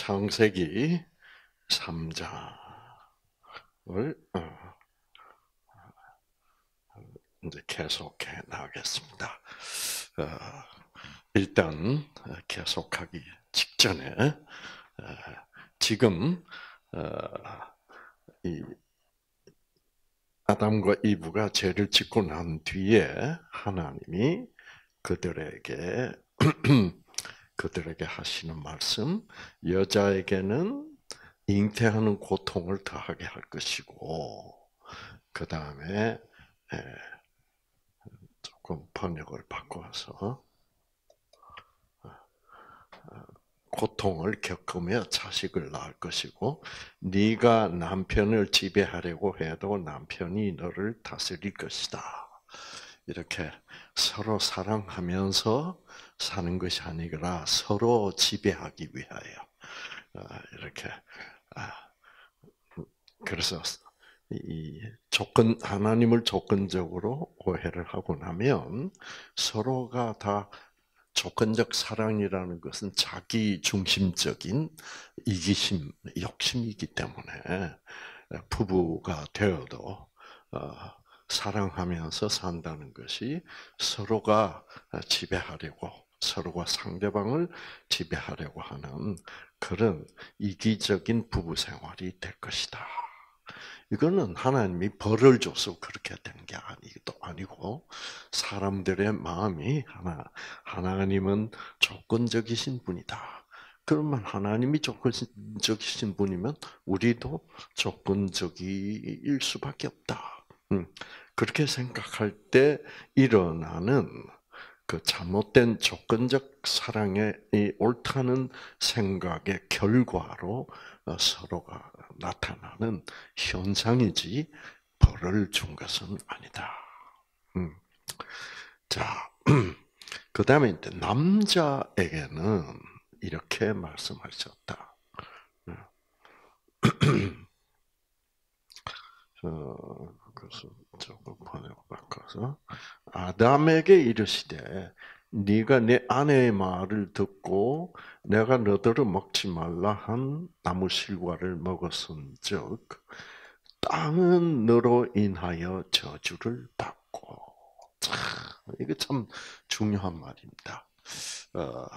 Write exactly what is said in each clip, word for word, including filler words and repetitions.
창세기 삼 장을 이제 계속해 나가겠습니다. 일단 계속하기 직전에 지금 이 아담과 이브가 죄를 짓고 난 뒤에 하나님이 그들에게 그들에게 하시는 말씀, 여자에게는 잉태하는 고통을 더하게 할 것이고, 그 다음에 조금 번역을 바꿔서 고통을 겪으며 자식을 낳을 것이고, 네가 남편을 지배하려고 해도 남편이 너를 다스릴 것이다. 이렇게 서로 사랑하면서 사는 것이 아니라 서로 지배하기 위하여 이렇게. 그래서 이 조건 하나님을 조건적으로 오해를 하고 나면 서로가 다 조건적 사랑이라는 것은 자기 중심적인 이기심, 욕심이기 때문에 부부가 되어도 사랑하면서 산다는 것이 서로가 지배하려고, 서로가 상대방을 지배하려고 하는 그런 이기적인 부부 생활이 될 것이다. 이거는 하나님이 벌을 줘서 그렇게 된 게 아니도 아니고 사람들의 마음이 하나 하나님은 조건적이신 분이다. 그러면 하나님이 조건적이신 분이면 우리도 조건적일 수밖에 없다. 그렇게 생각할 때 일어나는 그 잘못된 조건적 사랑의 이 옳다는 생각의 결과로 서로가 나타나는 현상이지 벌을 준 것은 아니다. 음. 자, 그 다음에 이제 남자에게는 이렇게 말씀하셨다. 어, 그래서 조금 번역 바꿔서 아담에게 이르시되 네가 내 아내의 말을 듣고 내가 너더러 먹지 말라 한 나무 실과를 먹었은즉 땅은 너로 인하여 저주를 받고. 참, 이게 참 중요한 말입니다. 어,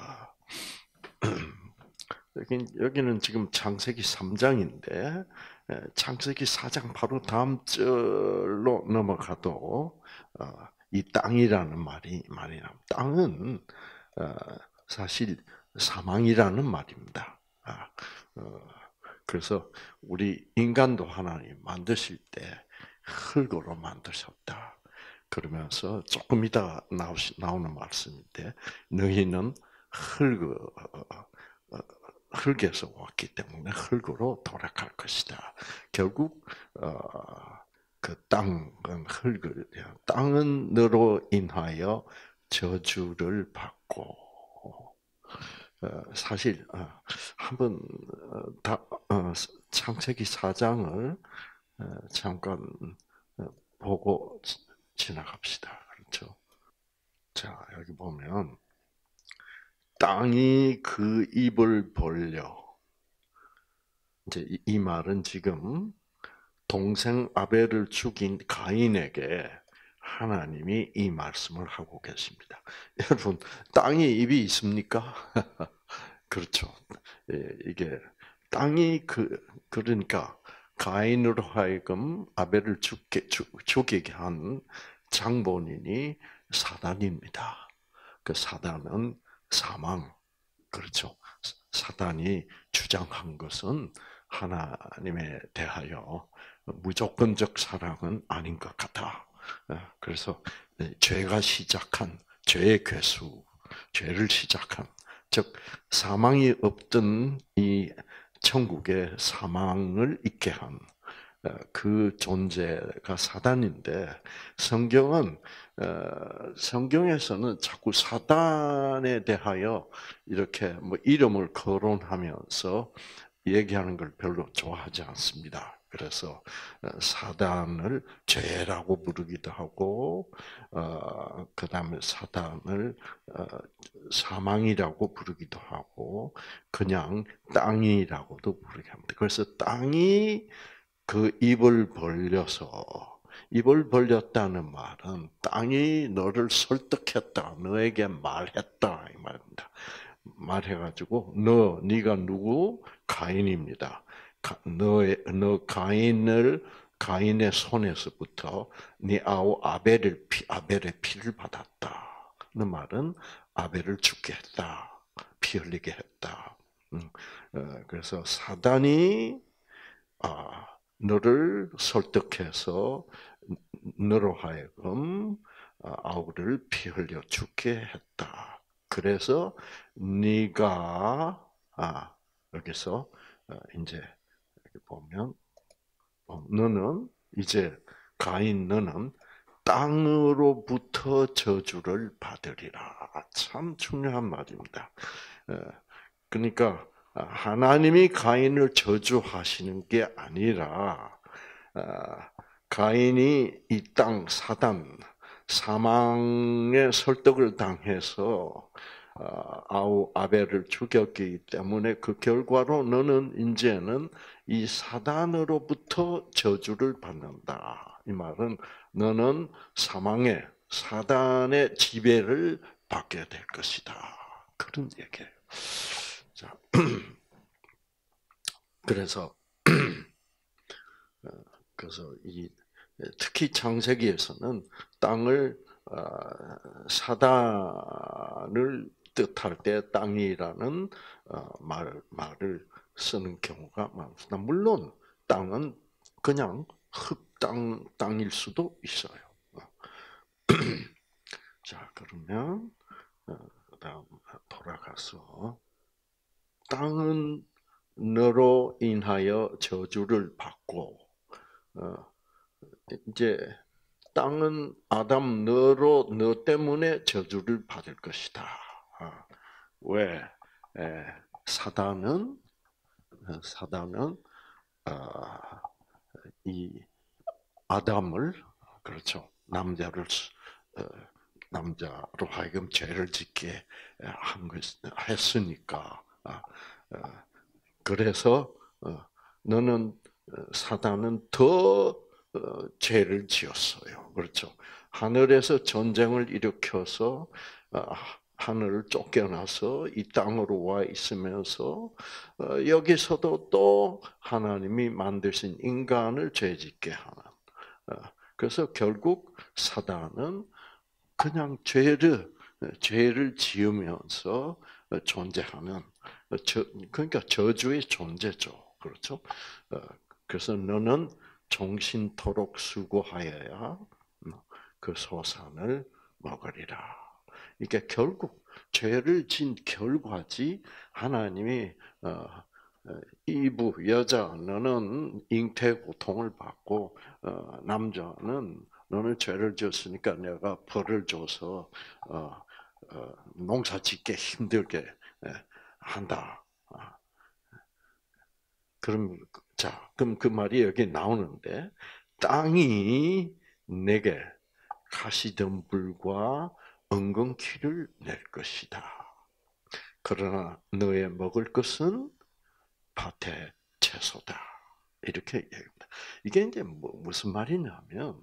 여기, 여기는 지금 창세기 삼 장인데 창세기 사 장 바로 다음 절로 넘어가도 이 땅이라는 말이 말이 나. 땅은 사실 사망이라는 말입니다. 그래서 우리 인간도 하나님 만드실 때 흙으로 만드셨다. 그러면서 조금 이따 나오는 말씀인데 너희는 흙 흙에서 왔기 때문에 흙으로 돌아갈 것이다. 결국 그 땅은 흙을 땅은 너로 인하여 저주를 받고. 사실 한번 다 창세기 사 장을 잠깐 보고 지나갑시다. 그렇죠? 자, 여기 보면 땅이 그 입을 벌려. 이제 이 말은 지금 동생 아벨을 죽인 가인에게 하나님이 이 말씀을 하고 계십니다. 여러분, 땅에 입이 있습니까? 그렇죠. 이게 땅이 그 그러니까 가인으로 하여금 아벨을 죽게 죽이게 한 장본인이 사단입니다. 그 사단은 사망, 그렇죠. 사단이 주장한 것은 하나님에 대하여 무조건적 사랑은 아닌 것 같아. 그래서 죄가 시작한 죄의 괴수, 죄를 시작한, 즉 사망이 없던 이 천국에 사망을 있게 한 그 존재가 사단인데, 성경은 성경에서는 자꾸 사단에 대하여 이렇게 뭐 이름을 거론하면서 얘기하는 걸 별로 좋아하지 않습니다. 그래서 사단을 죄라고 부르기도 하고, 어, 그 다음에 사단을 어, 사망이라고 부르기도 하고, 그냥 땅이라고도 부르게 합니다. 그래서 땅이 그 입을 벌려서, 입을 벌렸다는 말은 땅이 너를 설득했다, 너에게 말했다 이 말입니다. 말해가지고 너, 네가 누구? 가인입니다. 너의 너 가인을 가인의 손에서부터 네 아우 아벨을 피, 아벨의 피를 받았다. 그 말은 아벨을 죽게 했다, 피 흘리게 했다. 음, 어, 그래서 사단이 아, 너를 설득해서 너로 하여금 아우를 피 흘려 죽게 했다. 그래서 네가 아 여기서 이제 여기 보면 너는 이제 가인 너는 땅으로부터 저주를 받으리라. 참 중요한 말입니다. 그러니까 하나님이 가인을 저주하시는 게 아니라 가인이 이 땅 사단 사망의 설득을 당해서 아우 아벨을 죽였기 때문에 그 결과로 너는 이제는 이 사단으로부터 저주를 받는다. 이 말은 너는 사망의 사단의 지배를 받게 될 것이다. 그런 얘기예요. 자, 그래서 그래서 이 특히 창세기에서는 땅을 사단을 뜻할 때 땅이라는 말 말을 쓰는 경우가 많습니다. 물론 땅은 그냥 흙땅 땅일 수도 있어요. 자, 그러면 그다음 돌아가서 땅은 너로 인하여 저주를 받고 어, 이제 땅은 아담 너로 너 때문에 저주를 받을 것이다. 아, 왜? 에, 사단은 사단은 아, 이 아담을 그렇죠 남자를 어, 남자로 하여금 죄를 짓게 한 것, 했으니까. 아, 어, 그래서 어, 너는 사단은 더 어, 죄를 지었어요. 그렇죠. 하늘에서 전쟁을 일으켜서 어, 하늘을 쫓겨나서 이 땅으로 와 있으면서 어, 여기서도 또 하나님이 만드신 인간을 죄짓게 하는. 어, 그래서 결국 사단은 그냥 죄를 죄를 지으면서 존재하는 저, 그러니까 저주의 존재죠. 그렇죠? 그래서 너는 종신토록 수고하여야 그 소산을 먹으리라. 이게 결국 죄를 진 결과지 하나님이 이부 여자 너는 잉태 고통을 받고 남자는 너는 죄를 지었으니까 내가 벌을 줘서 어, 어, 농사 짓게 힘들게 한다. 그럼 자, 그럼 그 말이 여기 나오는데 땅이 내게 가시덤불과 엉겅퀴를 낼 것이다. 그러나 너의 먹을 것은 밭의 채소다. 이렇게 얘기합니다. 이게 이제 뭐, 무슨 말이냐면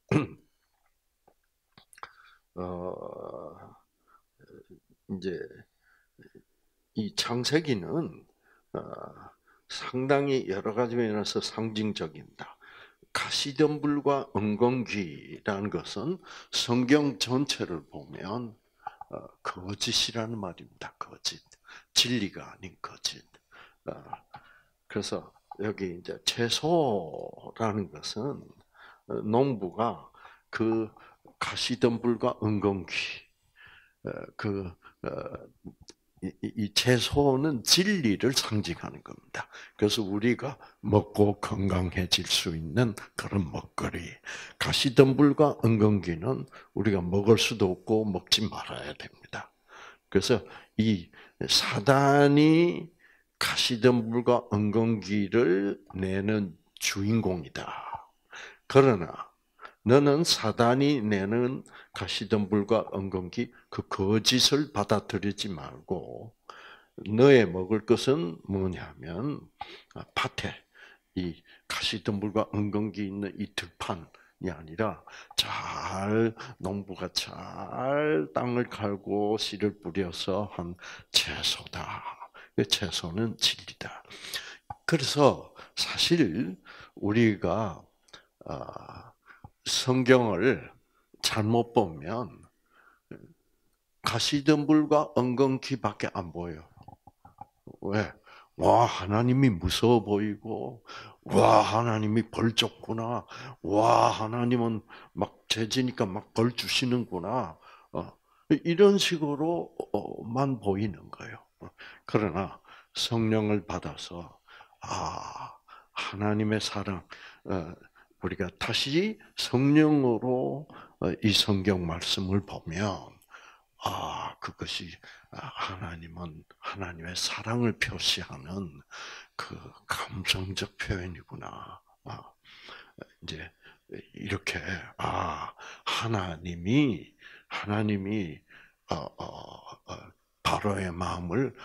어, 이제 이 창세기는 어, 상당히 여러 가지 면에서 상징적입니다. 가시덤불과 엉겅퀴라는 것은 성경 전체를 보면 어, 거짓이라는 말입니다. 거짓, 진리가 아닌 거짓. 어, 그래서 여기 이제 채소라는 것은 농부가 그 가시덤불과 엉겅퀴 그 이, 이 채소는 진리를 상징하는 겁니다. 그래서 우리가 먹고 건강해질 수 있는 그런 먹거리. 가시덤불과 엉겅퀴는 우리가 먹을 수도 없고 먹지 말아야 됩니다. 그래서 이 사단이 가시덤불과 엉겅퀴를 내는 주인공이다. 그러나 너는 사단이 내는 가시덤불과 엉겅퀴 그 거짓을 받아들이지 말고 너의 먹을 것은 뭐냐면 밭에 이 가시덤불과 엉겅퀴 있는 이 들판이 아니라 잘 농부가 잘 땅을 갈고 씨를 뿌려서 한 채소다. 그 채소는 진리다. 그래서 사실 우리가 성경을 잘못 보면 가시덤불과 엉겅퀴밖에 안 보여요. 왜? 와, 하나님이 무서워 보이고, 와, 하나님이 벌 줬구나. 와, 하나님은 막 죄지니까 막 벌 주시는구나. 어, 이런 식으로만 보이는 거예요. 그러나 성령을 받아서, 아, 하나님의 사랑, 우리가 다시 성령으로 이 성경 말씀을 보면, 아, 그것이 하나님은 하나님의 사랑을 표시하는 그 감성적 표현이구나. 아, 이제 이렇게 아 하나님이 하나님이 어, 어, 어, 바로의 마음을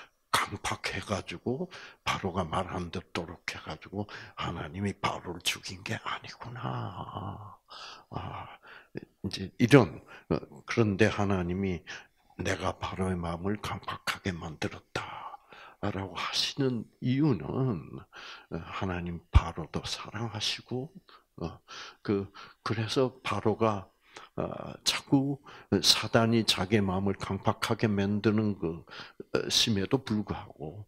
강팍해가지고 바로가 말 안 듣도록 해가지고 하나님이 바로를 죽인 게 아니구나. 아, 이제 이런 그런데 하나님이 내가 바로의 마음을 강팍하게 만들었다라고 하시는 이유는 하나님 바로도 사랑하시고 그 그래서 바로가 자꾸 사단이 자기의 마음을 강팍하게 만드는 그 심에도 불구하고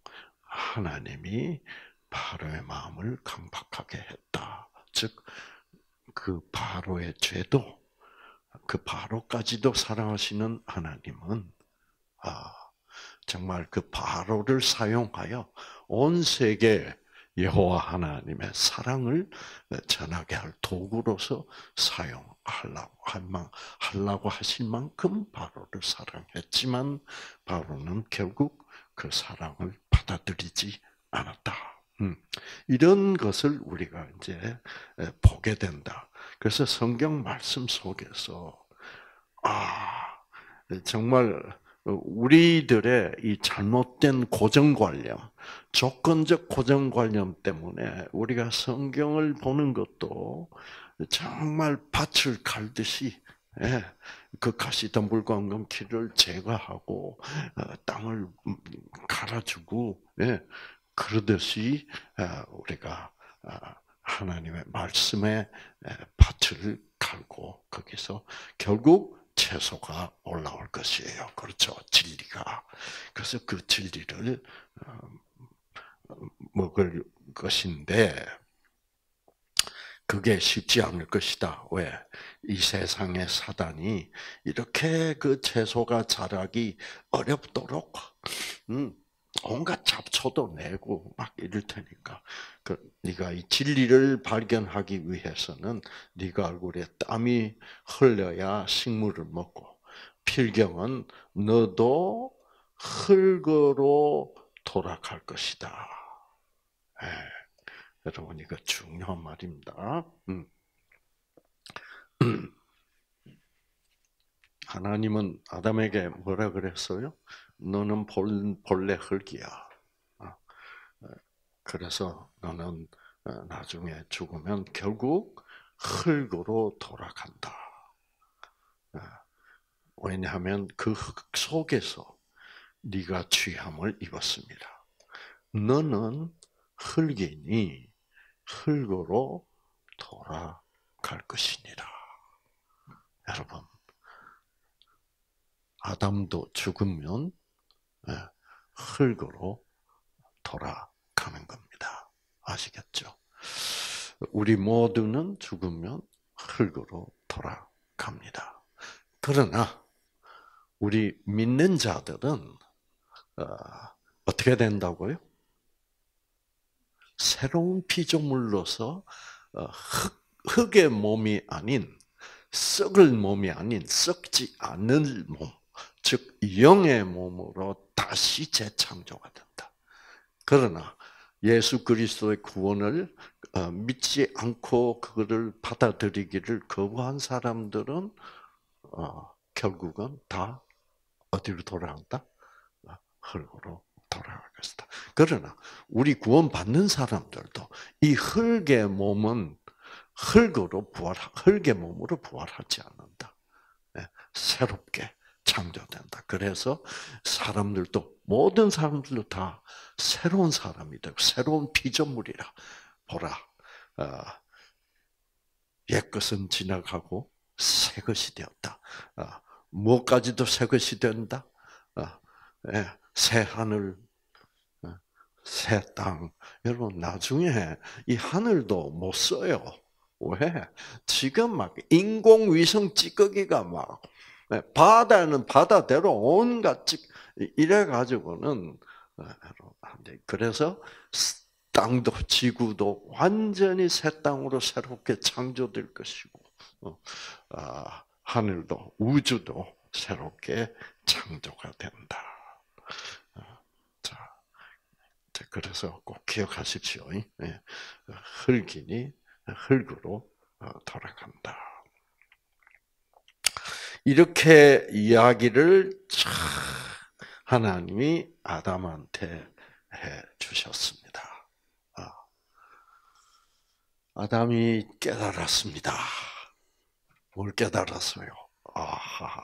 하나님이 바로의 마음을 강팍하게 했다. 즉 그 바로의 죄도 그 바로까지도 사랑하시는 하나님은 아 정말 그 바로를 사용하여 온 세계 여호와 하나님의 사랑을 전하게 할 도구로서 사용하려고 할만 하려고 하실 만큼 바로를 사랑했지만 바로는 결국 그 사랑을 받아들이지 않았다. 음, 이런 것을 우리가 이제 보게 된다. 그래서 성경 말씀 속에서 아 정말 우리들의 이 잘못된 고정관념, 조건적 고정관념 때문에 우리가 성경을 보는 것도 정말 밭을 갈듯이 예, 그 가시덤불과 엉겅퀴를 제거하고 땅을 갈아주고 예, 그러듯이 우리가 하나님의 말씀에 밭을 갈고 거기서 결국 채소가 올라올 것이에요. 그렇죠. 진리가. 그래서 그 진리를 먹을 것인데 그게 쉽지 않을 것이다. 왜? 이 세상의 사단이 이렇게 그 채소가 자라기 어렵도록 음, 온갖 잡초도 내고 막 이럴 테니까 그 네가 이 진리를 발견하기 위해서는 네가 얼굴에 땀이 흘려야 식물을 먹고 필경은 너도 흙으로 돌아갈 것이다. 예. 여러분 이거 중요한 말입니다. 음. 하나님은 아담에게 뭐라 그랬어요? 너는 본래 흙이야. 그래서 너는 나중에 죽으면 결국 흙으로 돌아간다. 왜냐하면 그 흙 속에서 네가 취함을 입었습니다. 너는 흙이니 흙으로 돌아갈 것이니라. 여러분, 아담도 죽으면 흙으로 돌아가는 겁니다. 아시겠죠? 우리 모두는 죽으면 흙으로 돌아갑니다. 그러나 우리 믿는 자들은 어떻게 된다고요? 새로운 피조물로서 흙, 흙의 몸이 아닌 썩을 몸이 아닌 썩지 않을 몸, 즉 영의 몸으로 다시 재창조가 된다. 그러나 예수 그리스도의 구원을 믿지 않고 그거를 받아들이기를 거부한 사람들은 결국은 다 어디로 돌아간다? 흙으로 돌아갈 것이다. 그러나 우리 구원받는 사람들도 이 흙의 몸은 흙으로 부활, 흙의 몸으로 부활하지 않는다. 새롭게 창조된다. 그래서 사람들도 모든 사람들도 다 새로운 사람이 되고 새로운 피조물이라 보라. 옛것은 지나가고 새 것이 되었다. 무엇까지도 새 것이 된다. 새 하늘, 새 땅. 여러분 나중에 이 하늘도 못 써요. 왜? 지금 막 인공위성 찌꺼기가 막 바다는 바다대로 온갖 찌 이래 가지고는 그래서 땅도 지구도 완전히 새 땅으로 새롭게 창조될 것이고 하늘도 우주도 새롭게 창조가 된다. 자, 그래서 꼭 기억하십시오. 흙이니 흙으로 돌아간다. 이렇게 이야기를 하나님이 아담한테 해 주셨습니다. 아담이 깨달았습니다. 뭘 깨달았어요? 아하.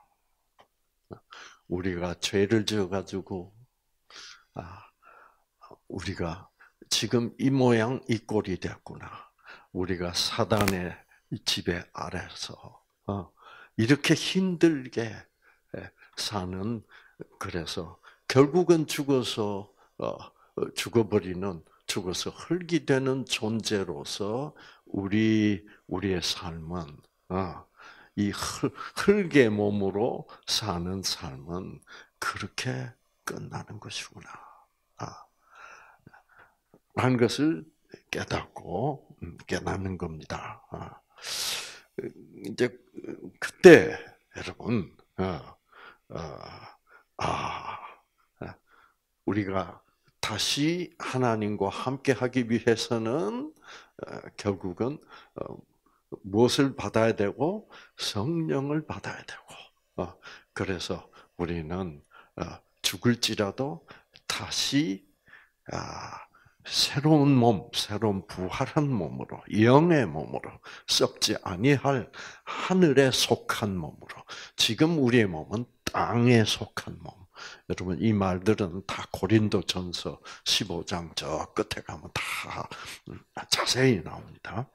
우리가 죄를 지어가지고, 아, 우리가 지금 이 모양 이 꼴이 됐구나. 우리가 사단의 지배 아래서 어, 이렇게 힘들게 사는 그래서 결국은 죽어서 어, 죽어버리는 죽어서 흙이 되는 존재로서 우리 우리의 삶은 어, 이 흙의 몸으로 사는 삶은 그렇게 끝나는 것이구나. 아, 라는 것을 깨닫고 깨닫는 겁니다. 아, 이제 그때 여러분, 어, 어, 아, 우리가 다시 하나님과 함께하기 위해서는 어, 결국은 어, 무엇을 받아야 되고 성령을 받아야 되고 어, 그래서 우리는 어, 죽을지라도 다시 아, 새로운 몸, 새로운 부활한 몸으로, 영의 몸으로, 썩지 아니할 하늘에 속한 몸으로. 지금 우리의 몸은 땅에 속한 몸. 여러분 이 말들은 다 고린도전서 십오 장 저 끝에 가면 다 자세히 나옵니다.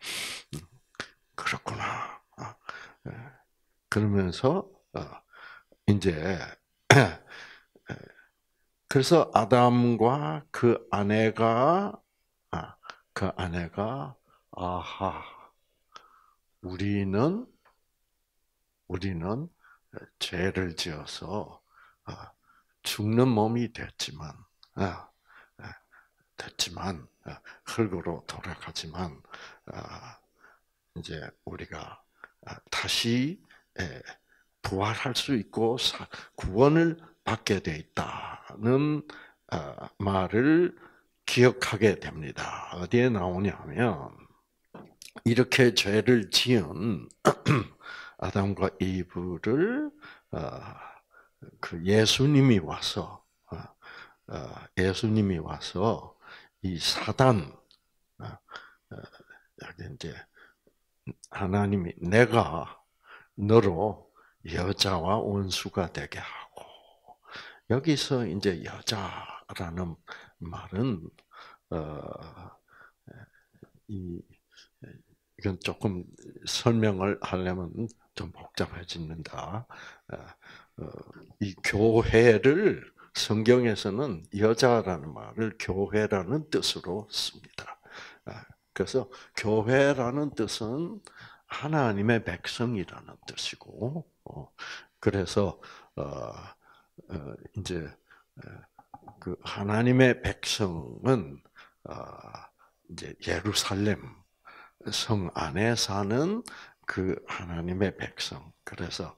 그렇구나. 그러면서 이제 그래서 아담과 그 아내가 그 아내가 아하 우리는 우리는 죄를 지어서 죽는 몸이 됐지만 됐지만 흙으로 돌아가지만 이제 우리가 다시 부활할 수 있고 구원을 받게 돼 있다는 말을 기억하게 됩니다. 어디에 나오냐면 이렇게 죄를 지은 아담과 이브를 그 예수님이 와서 예수님이 와서 이 사단 여기 이제 하나님이 내가 너로 여자와 원수가 되게 하고 여기서 이제 여자라는 말은 어, 이 이건 조금 설명을 하려면 좀 복잡해집니다. 이 교회를 성경에서는 여자라는 말을 교회라는 뜻으로 씁니다. 그래서 교회라는 뜻은 하나님의 백성이라는 뜻이고, 그래서 이제 그 하나님의 백성은 이제 예루살렘 성 안에 사는 그 하나님의 백성. 그래서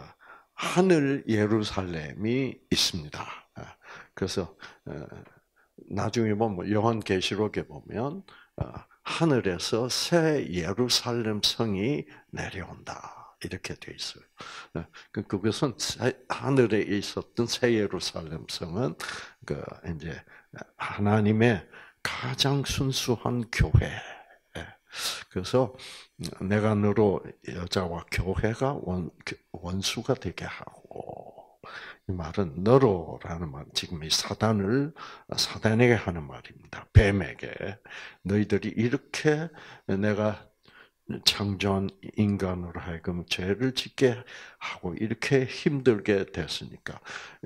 하늘 예루살렘이 있습니다. 그래서 나중에 보면 요한계시록에 보면 하늘에서 새 예루살렘 성이 내려온다 이렇게 돼 있어요. 그것은 하늘에 있었던 새 예루살렘 성은 그 이제 하나님의 가장 순수한 교회. 그래서 내가 너로 여자와 교회가 원, 원수가 되게 하고, 이 말은 너로라는 말, 지금 이 사단을, 사단에게 하는 말입니다. 뱀에게. 너희들이 이렇게 내가 창조한 인간으로 하여금 죄를 짓게 하고 이렇게 힘들게 됐으니까.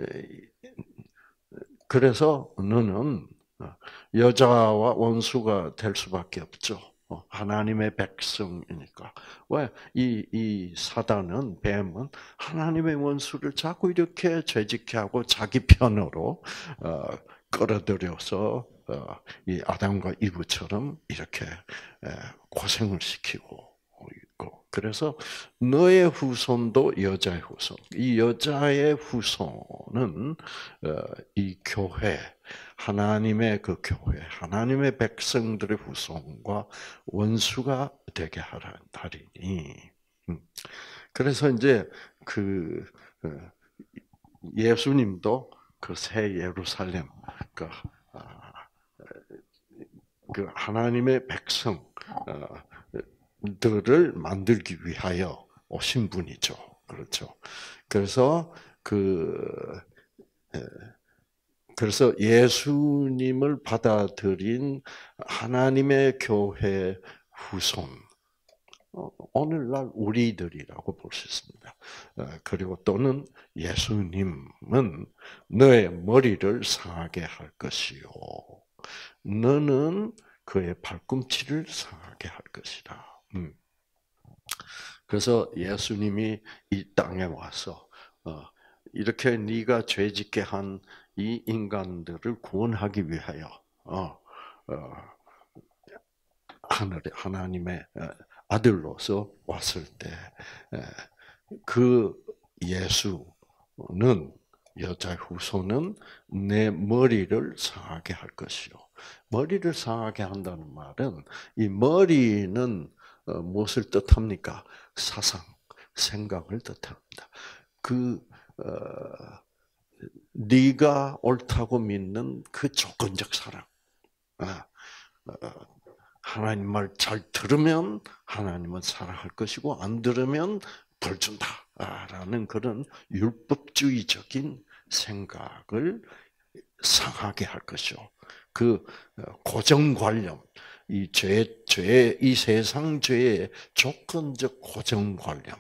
그래서 너는 여자와 원수가 될 수밖에 없죠. 하나님의 백성이니까. 왜? 이, 이 사단은, 뱀은 하나님의 원수를 자꾸 이렇게 죄짓게 하고 자기 편으로, 어, 끌어들여서, 어, 이 아담과 이브처럼 이렇게 에, 고생을 시키고 있고. 그래서 너의 후손도 여자의 후손. 이 여자의 후손은, 어, 이 교회, 하나님의 그 교회, 하나님의 백성들의 후손과 원수가 되게 하리니. 그래서 이제 그 예수님도 그 새 예루살렘, 그, 그 하나님의 백성들을 만들기 위하여 오신 분이죠. 그렇죠. 그래서 그 그래서 예수님을 받아들인 하나님의 교회 후손, 오늘날 우리들이라고 볼 수 있습니다. 그리고 또는 예수님은 너의 머리를 상하게 할 것이요, 너는 그의 발꿈치를 상하게 할 것이다. 그래서 예수님이 이 땅에 와서 이렇게 네가 죄짓게 한 이 인간들을 구원하기 위하여 어, 어, 하늘의 하나님의 아들로서 왔을 때 그 예수는, 여자의 후손은 내 머리를 상하게 할 것이요. 머리를 상하게 한다는 말은, 이 머리는 무엇을 뜻합니까? 사상, 생각을 뜻합니다. 그 어, 네가 옳다고 믿는 그 조건적 사랑. 하나님 말 잘 들으면 하나님은 사랑할 것이고 안 들으면 벌 준다라는 그런 율법주의적인 생각을 상하게 할 것이요. 그 고정관념, 이 죄, 죄, 이 세상 죄의 조건적 고정관념을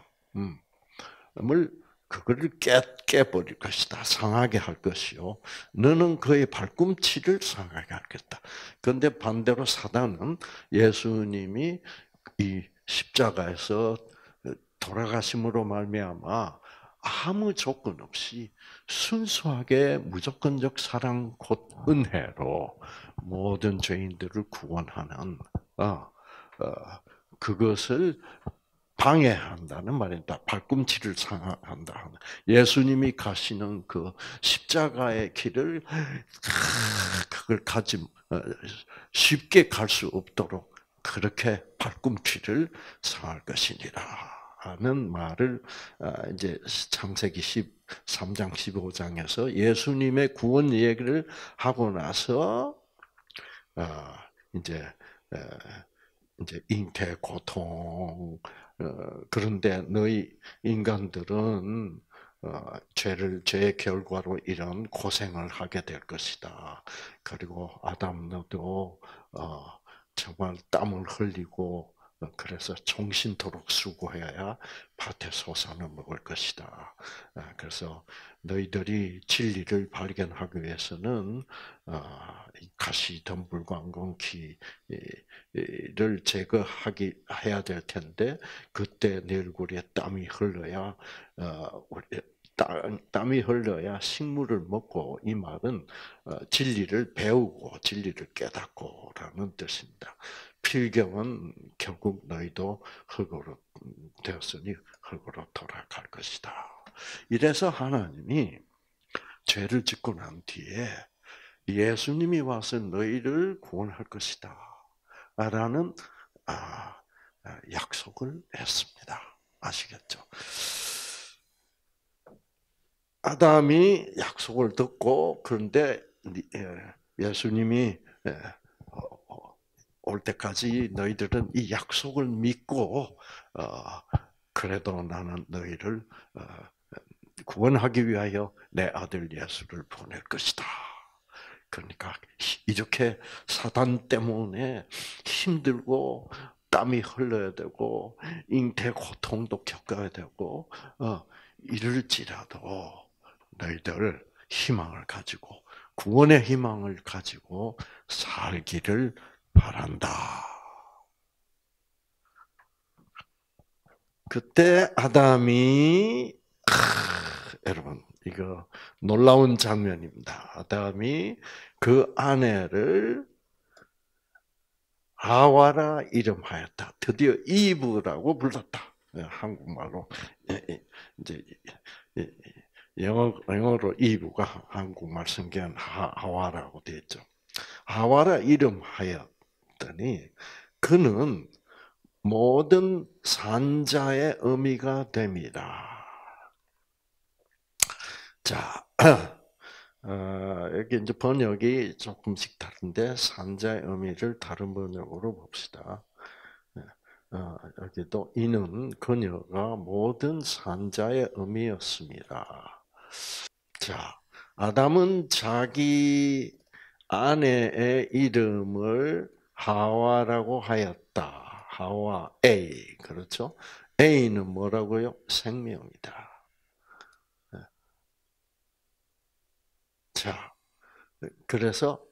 그거를 깨, 깨버릴 것이다. 상하게 할 것이요. 너는 그의 발꿈치를 상하게 하겠다. 그런데 반대로 사단은 예수님이 이 십자가에서 돌아가심으로 말미암아 아무 조건 없이 순수하게 무조건적 사랑 곧 은혜로 모든 죄인들을 구원하는 어, 어, 그것을 방해한다는 말이다. 발꿈치를 상한다. 예수님이 가시는 그 십자가의 길을 그걸 가지 쉽게 갈 수 없도록 그렇게 발꿈치를 상할 것이니라 하는 말을 이제 창세기 십삼 장 십오 장에서 예수님의 구원 얘기를 하고 나서 이제 이제 잉태, 고통, 어, 그런데 너희 인간들은 어, 죄를 죄의 결과로 이런 고생을 하게 될 것이다. 그리고 아담 너도 어, 정말 땀을 흘리고 어, 그래서 종신토록 수고해야 밭에 소산을 먹을 것이다. 아, 그래서 너희들이 진리를 발견하기 위해서는 어, 가시, 덤불, 광건키 를 제거하기 해야 될 텐데 그때 내 얼굴에 땀이 흘러야 어, 땀이 흘러야 식물을 먹고, 이 말은 진리를 배우고 진리를 깨닫고라는 뜻입니다. 필경은 결국 너희도 흙으로 되었으니 흙으로 돌아갈 것이다. 이래서 하나님이 죄를 짓고 난 뒤에 예수님이 와서 너희를 구원할 것이다. 라는 약속을 했습니다. 아시겠죠? 아담이 약속을 듣고 그런데 예수님이 올 때까지 너희들은 이 약속을 믿고 그래도 나는 너희를 구원하기 위하여 내 아들 예수를 보낼 것이다. 그러니까 이렇게 사단 때문에 힘들고 땀이 흘러야 되고 잉태 고통도 겪어야 되고 어, 이럴지라도 너희들 희망을 가지고 구원의 희망을 가지고 살기를 바란다. 그때 아담이 아, 여러분 이거 놀라운 장면입니다. 아담이 그 아내를 하와라 이름하였다. 드디어 이브라고 불렀다. 한국말로 이제 영어 영어로 이브가 한국말 성경 하와라고 되어 있죠. 하와라 이름하였더니 그는 모든 산자의 의미가 됩니다. 자, 어, 여기 이제 번역이 조금씩 다른데 산자의 의미를 다른 번역으로 봅시다. 어, 여기도 이는 그녀가 모든 산자의 의미였습니다. 자, 아담은 자기 아내의 이름을 하와라고 하였다. 하와 A 그렇죠? A는 뭐라고요? 생명이다. 자, 그래서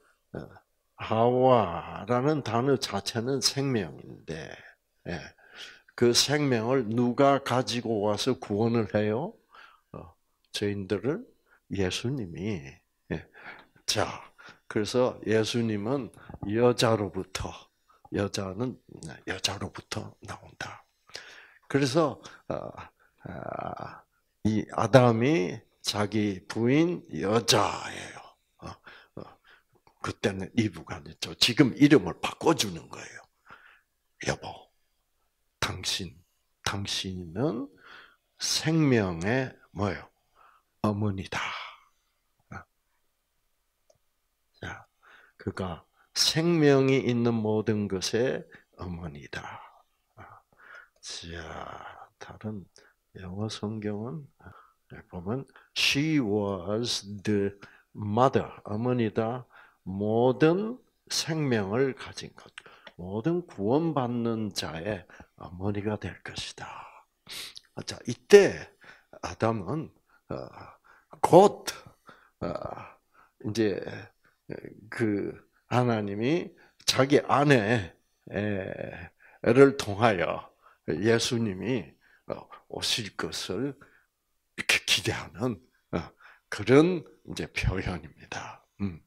하와라는 단어 자체는 생명인데 그 생명을 누가 가지고 와서 구원을 해요? 저희들을 예수님이. 자, 그래서 예수님은 여자로부터 여자는 여자로부터 나온다. 그래서 이 아담이 자기 부인 여자예요. 그때는 이브가 아니죠. 지금 이름을 바꿔주는 거예요. 여보, 당신, 당신은 생명의 뭐예요? 어머니다. 자, 그가 생명이 있는 모든 것의 어머니다. 자, 다른 영어 성경은 보면 she was the mother, 어머니다. 모든 생명을 가진 것, 모든 구원받는 자의 어머니가 될 것이다. 자, 이때 아담은 곧 이제 그 하나님이 자기 아내를 통하여 예수님이 오실 것을 이렇게 기대하는 그런 이제 표현입니다. 음.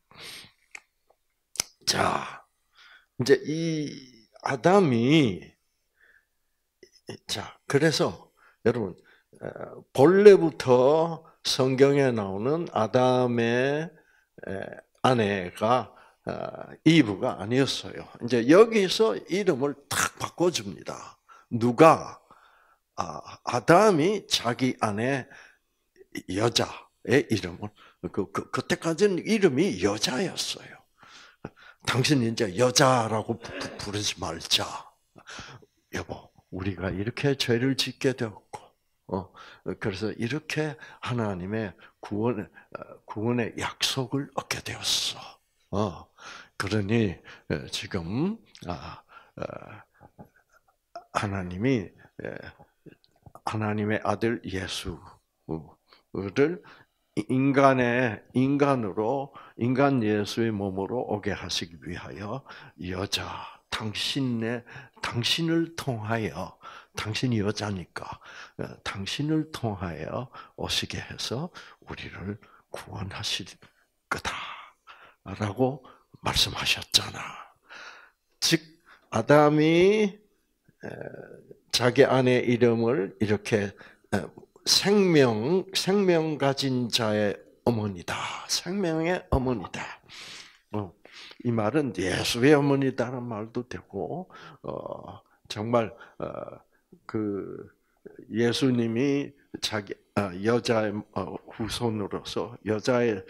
자, 이제 이 아담이 자 그래서 여러분 본래부터 성경에 나오는 아담의 아내가 이브가 아니었어요. 이제 여기서 이름을 탁 바꿔줍니다. 누가 아담이 자기 아내 여자의 이름을 그, 그 그때까지는 이름이 여자였어요. 당신 이제 여자라고 부르지 말자. 여보, 우리가 이렇게 죄를 짓게 되었고, 어, 그래서 이렇게 하나님의 구원, 구원의 약속을 얻게 되었어. 어, 그러니 지금 하나님이 하나님의 아들 예수를 인간의 인간으로 인간 예수의 몸으로 오게 하시기 위하여 여자 당신의 당신을 통하여 당신이 여자니까 당신을 통하여 오시게 해서 우리를 구원하실 거다라고 말씀하셨잖아. 즉 아담이 자기 아내 이름을 이렇게 생명, 생명 가진 자의 어머니다. 생명의 어머니다. 어, 이 말은 예수의 어머니다라는 말도 되고, 어, 정말 어, 그 예수님이 자기 아, 여자의 어, 후손으로서 여자의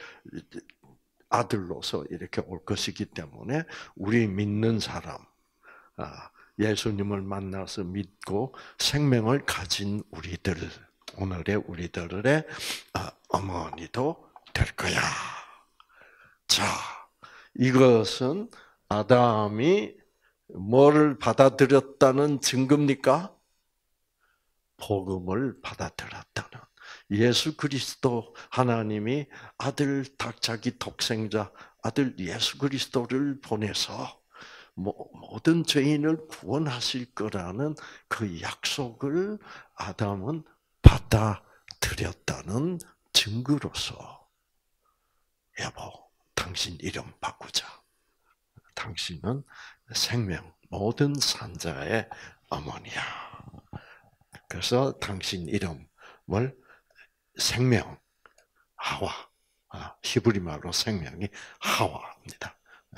아들로서 이렇게 올 것이기 때문에 우리 믿는 사람, 아, 예수님을 만나서 믿고 생명을 가진 우리들, 오늘의 우리들의 아, 어머니도 될 거야. 자, 이것은 아담이 뭐를 받아들였다는 증거입니까? 복음을 받아들였다는. 예수 그리스도 하나님이 아들 자기 독생자 아들 예수 그리스도를 보내서 모든 죄인을 구원하실 거라는 그 약속을 아담은 받아들였다는 증거로서 여보, 당신 이름 바꾸자. 당신은 생명, 모든 산자의 어머니야. 그래서 당신 이름을 생명, 하와, 히브리 말로 생명이 하와입니다.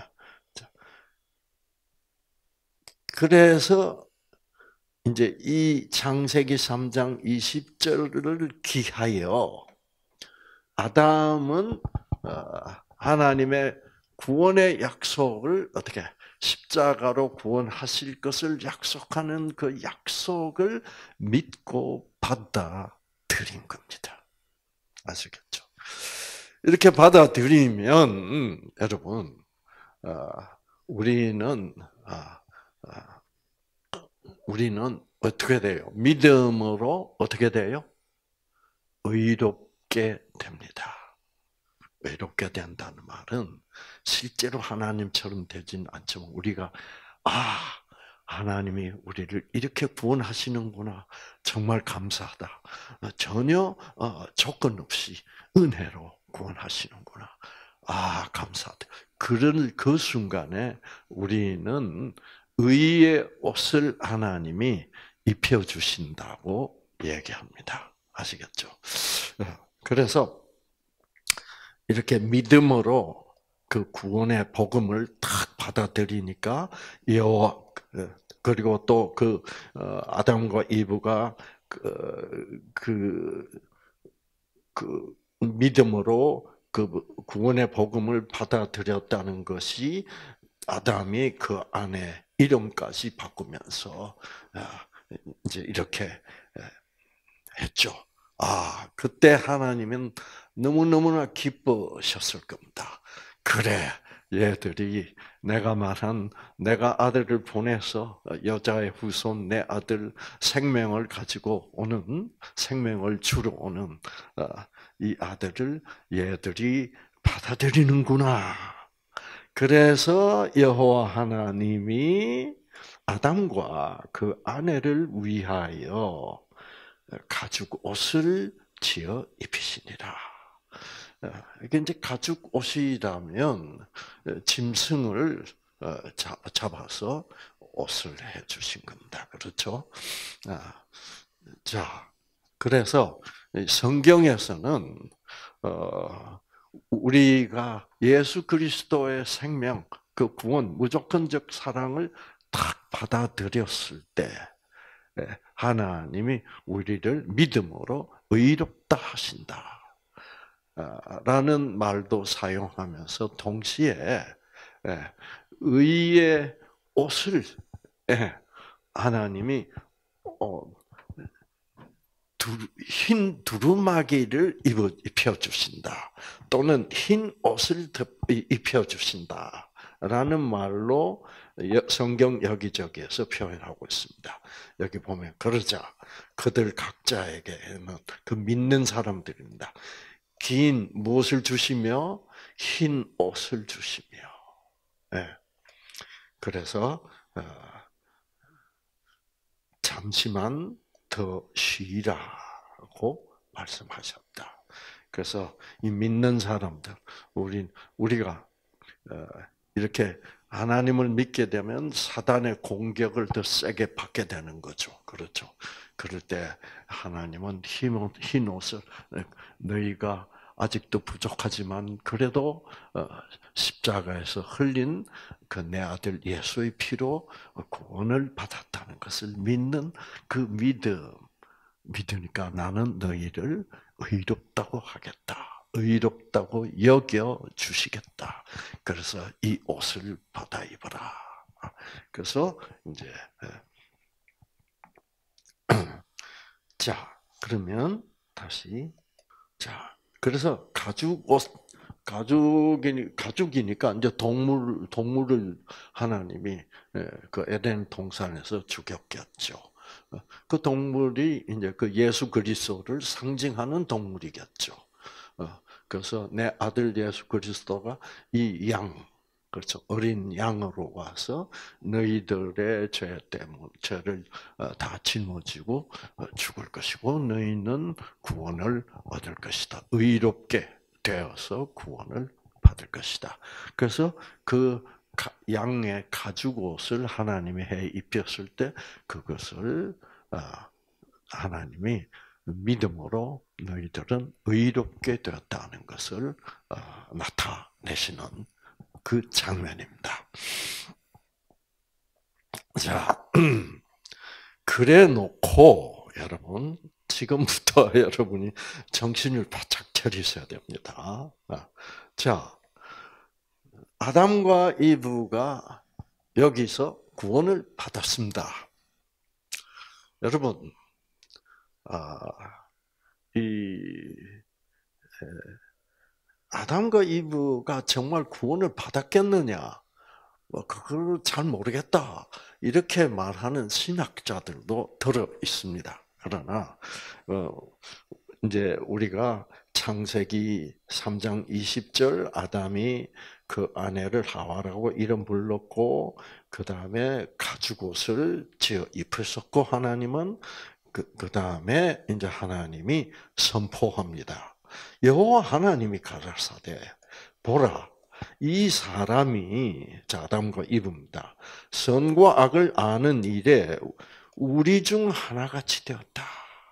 그래서 이제 이 창세기 삼 장 이십 절을 기하여 아담은 하나님의 구원의 약속을 어떻게 십자가로 구원하실 것을 약속하는 그 약속을 믿고 받아들인 겁니다. 아시겠죠? 이렇게 받아들이면 여러분 우리는 우리는 어떻게 돼요? 믿음으로 어떻게 돼요? 의롭게 됩니다. 의롭게 된다는 말은 실제로 하나님처럼 되진 않지만 우리가 아 하나님이 우리를 이렇게 구원하시는구나 정말 감사하다. 전혀 조건 없이 은혜로 구원하시는구나. 아 감사하다. 그런 그 순간에 우리는 의의 옷을 하나님이 입혀 주신다고 얘기합니다. 아시겠죠? 그래서 이렇게 믿음으로 그 구원의 복음을 탁 받아들이니까 여호와 그리고 또 그 아담과 이브가 그, 그, 그 믿음으로 그 구원의 복음을 받아들였다는 것이 아담이 그 안에 이름까지 바꾸면서 이제 이렇게 했죠. 아, 그때 하나님은 너무너무나 기뻐하셨을 겁니다. 그래, 얘들이 내가 말한 내가 아들을 보내서 여자의 후손 내 아들 생명을 가지고 오는 생명을 주러 오는 이 아들을 얘들이 받아들이는구나. 그래서 여호와 하나님이 아담과 그 아내를 위하여 가죽 옷을 지어 입히시니라. 이게 이제 가죽 옷이라면 짐승을 잡아서 옷을 해 주신 겁니다. 그렇죠? 자, 그래서 성경에서는 우리가 예수 그리스도의 생명, 그 구원, 무조건적 사랑을 딱 받아들였을 때 하나님이 우리를 믿음으로 의롭다 하신다. 라는 말도 사용하면서 동시에 의의 옷을 하나님이 흰 두루마기를 입혀주신다. 또는 흰 옷을 입혀주신다. 라는 말로 성경 여기저기에서 표현하고 있습니다. 여기 보면 그러자 그들 각자에게는 그 믿는 사람들입니다. 긴 무엇을 주시며 흰 옷을 주시며. 네. 그래서 잠시만 더 쉬라고 말씀하셨다. 그래서 이 믿는 사람들, 우리 우리가 이렇게 하나님을 믿게 되면 사단의 공격을 더 세게 받게 되는 거죠. 그렇죠. 그럴 때 하나님은 흰 옷을 너희가 아직도 부족하지만 그래도 십자가에서 흘린 그 내 아들 예수의 피로 구원을 받았다는 것을 믿는 그 믿음, 믿으니까 나는 너희를 의롭다고 하겠다. 의롭다고 여겨 주시겠다. 그래서 이 옷을 받아 입어라. 그래서 이제 자, 그러면 다시 자, 그래서 가죽 옷 가죽이니 가죽이니까 이제 동물 동물을 하나님이 그 에덴 동산에서 죽였겠죠. 그 동물이 이제 그 예수 그리스도를 상징하는 동물이겠죠. 그래서 내 아들 예수 그리스도가 이 양, 그렇죠. 어린 양으로 와서 너희들의 죄 때문에 죄를 다 짊어지고 죽을 것이고 너희는 구원을 얻을 것이다. 의롭게 되어서 구원을 받을 것이다. 그래서 그 양의 가죽 옷을 하나님이 해 입혔을 때 그것을 하나님이 믿음으로 너희들은 의롭게 되었다는 것을 나타내시는 그 장면입니다. 자, 그래 놓고 여러분 지금부터 여러분이 정신을 바짝 차리셔야 됩니다. 자, 아담과 이브가 여기서 구원을 받았습니다. 여러분, 아, 이 아담과 이브가 정말 구원을 받았겠느냐? 뭐 그걸 잘 모르겠다. 이렇게 말하는 신학자들도 들어 있습니다. 그러나 어, 이제 우리가 창세기 삼 장 이십 절 아담이 그 아내를 하와라고 이름 불렀고 그 다음에 가죽 옷을 지어 입혔었고 하나님은 그, 그 다음에 이제 하나님이 선포합니다. 여호와 하나님이 가라사대 보라 이 사람이 자 아담과 이브입니다. 선과 악을 아는 일에 우리 중 하나같이 되었다.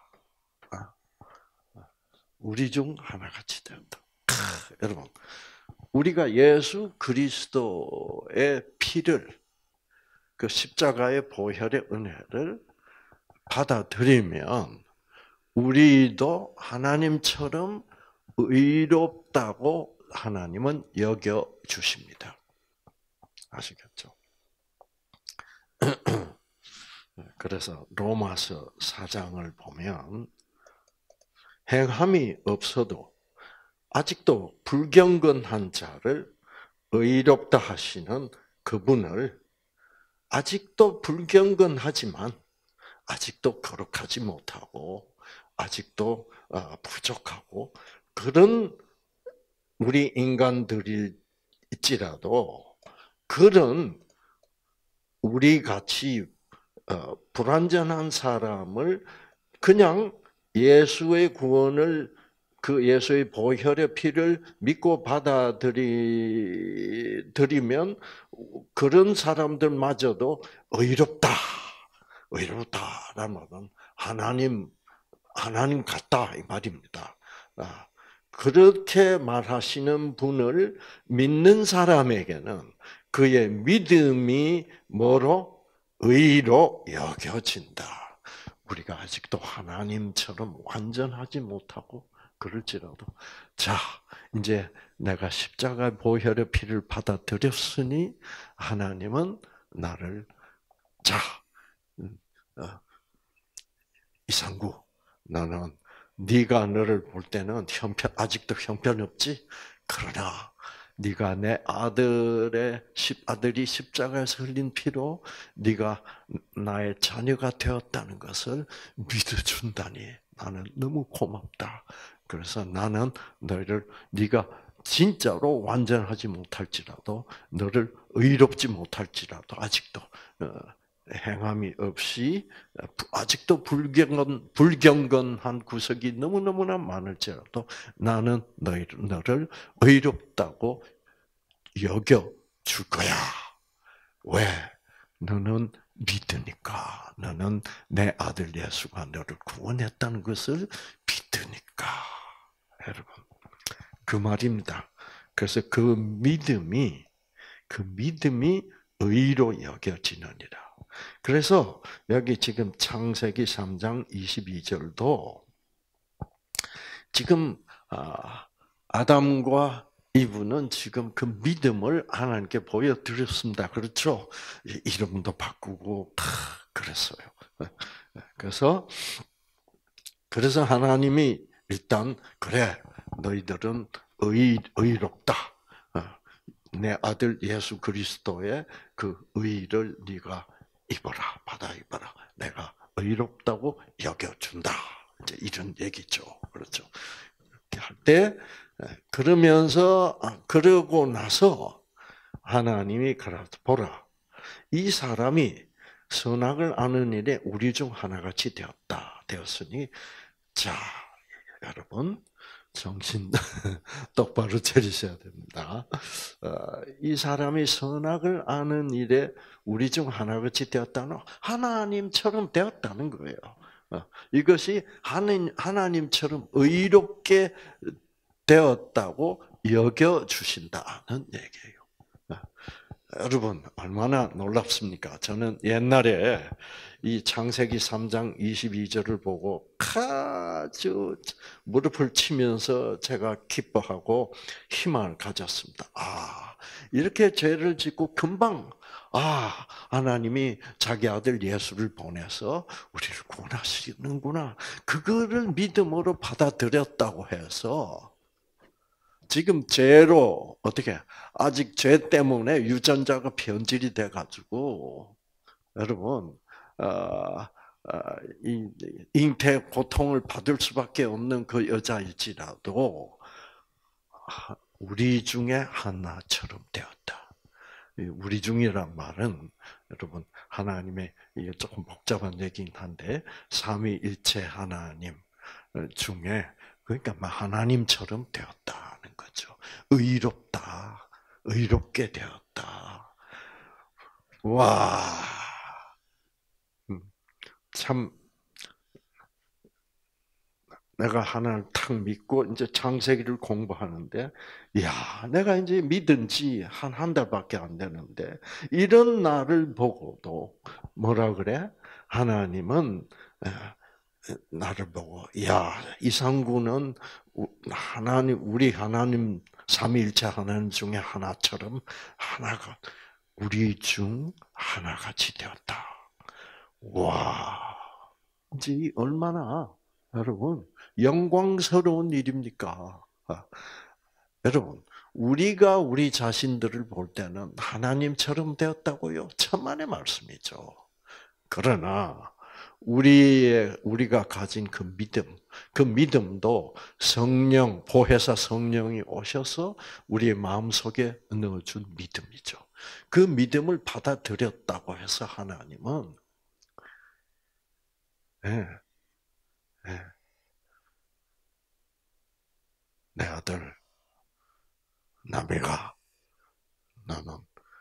우리 중 하나같이 되었다. 여러분, 우리가 예수 그리스도의 피를 그 십자가의 보혈의 은혜를 받아들이면 우리도 하나님처럼 의롭다고 하나님은 여겨 주십니다. 아시겠죠? 그래서 로마서 사 장을 보면 행함이 없어도 아직도 불경건한 자를 의롭다 하시는 그분을 아직도 불경건하지만 아직도 거룩하지 못하고 아직도 부족하고 그런 우리 인간들일지라도 그런 우리 같이 불완전한 사람을 그냥 예수의 구원을 그 예수의 보혈의 피를 믿고 받아들이면 그런 사람들마저도 의롭다, 의롭다라는 말은 하나님 하나님 같다 이 말입니다. 그렇게 말하시는 분을 믿는 사람에게는 그의 믿음이 뭐로 의로 여겨진다. 우리가 아직도 하나님처럼 완전하지 못하고 그럴지라도 자 이제 내가 십자가 보혈의 피를 받아들였으니 하나님은 나를 자 이상구 너는 네가 너를 볼 때는 형편 아직도 형편없지 그러나 네가 내 아들의 아들이 십자가에서 흘린 피로 네가 나의 자녀가 되었다는 것을 믿어준다니 나는 너무 고맙다. 그래서 나는 너희를 네가 진짜로 완전하지 못할지라도 너를 의롭지 못할지라도 아직도 행함이 없이 아직도 불경건 불경건한 구석이 너무 너무나 많을지라도 나는 너희를 너를 의롭다고 여겨 줄 거야. 왜? 너는 믿으니까. 너는 내 아들 예수가 너를 구원했다는 것을 믿으니까. 여러분, 그 말입니다. 그래서 그 믿음이 그 믿음이 의로 여겨지느니라. 그래서 여기 지금 창세기 삼 장 이십이 절도 지금 아담과 이브는 지금 그 믿음을 하나님께 보여드렸습니다. 그렇죠? 이름도 바꾸고 다 그랬어요. 그래서 그래서 하나님이 일단 그래 너희들은 의 의롭다. 내 아들 예수 그리스도의 그 의를 네가 입어라, 받아 입어라. 내가 의롭다고 여겨준다. 이제 이런 얘기죠. 그렇죠. 이렇게 할 때, 그러면서, 그러고 나서 하나님이 가라서 보라. 이 사람이 선악을 아는 일에 우리 중 하나같이 되었다. 되었으니, 자, 여러분, 정신 똑바로 차리셔야 됩니다. 이 사람이 선악을 아는 일에 우리 중 하나같이 되었다는 하나님처럼 되었다는 거예요. 이것이 하나님처럼 의롭게 되었다고 여겨 주신다는 얘기예요. 여러분 얼마나 놀랍습니까? 저는 옛날에 이 창세기 삼 장 이십이 절을 보고 아주 무릎을 치면서 제가 기뻐하고 희망을 가졌습니다. 아, 이렇게 죄를 짓고 금방 아, 하나님이 자기 아들 예수를 보내서 우리를 구원하시는구나. 그거를 믿음으로 받아들였다고 해서 지금 죄로 어떻게 아직 죄 때문에 유전자가 변질이 돼 가지고 여러분 어, 어, 이 잉태 고통을 받을 수밖에 없는 그 여자일지라도 우리 중에 하나처럼 되었다. 우리 중이란 말은 여러분 하나님의 이게 조금 복잡한 얘기긴 한데 삼위일체 하나님 중에 그러니까 하나님처럼 되었다는 거죠. 의롭다, 의롭게 되었다. 와, 참 내가 하나를 탁 믿고 이제 창세기를 공부하는데, 야, 내가 이제 믿은 지 한 한 달밖에 안 되는데 이런 나를 보고도 뭐라 그래? 하나님은 나를 보고, 야, 이상구는 하나님, 우리 하나님, 삼위일체 하나님 중에 하나처럼 하나가, 우리 중 하나같이 되었다. 와, 이제 얼마나, 여러분, 영광스러운 일입니까? 아, 여러분, 우리가 우리 자신들을 볼 때는 하나님처럼 되었다고요? 천만의 말씀이죠. 그러나, 우리의, 우리가 가진 그 믿음, 그 믿음도 성령, 보혜사 성령이 오셔서 우리의 마음속에 넣어준 믿음이죠. 그 믿음을 받아들였다고 해서 하나님은, 네, 네, 내 아들, 남이가, 나는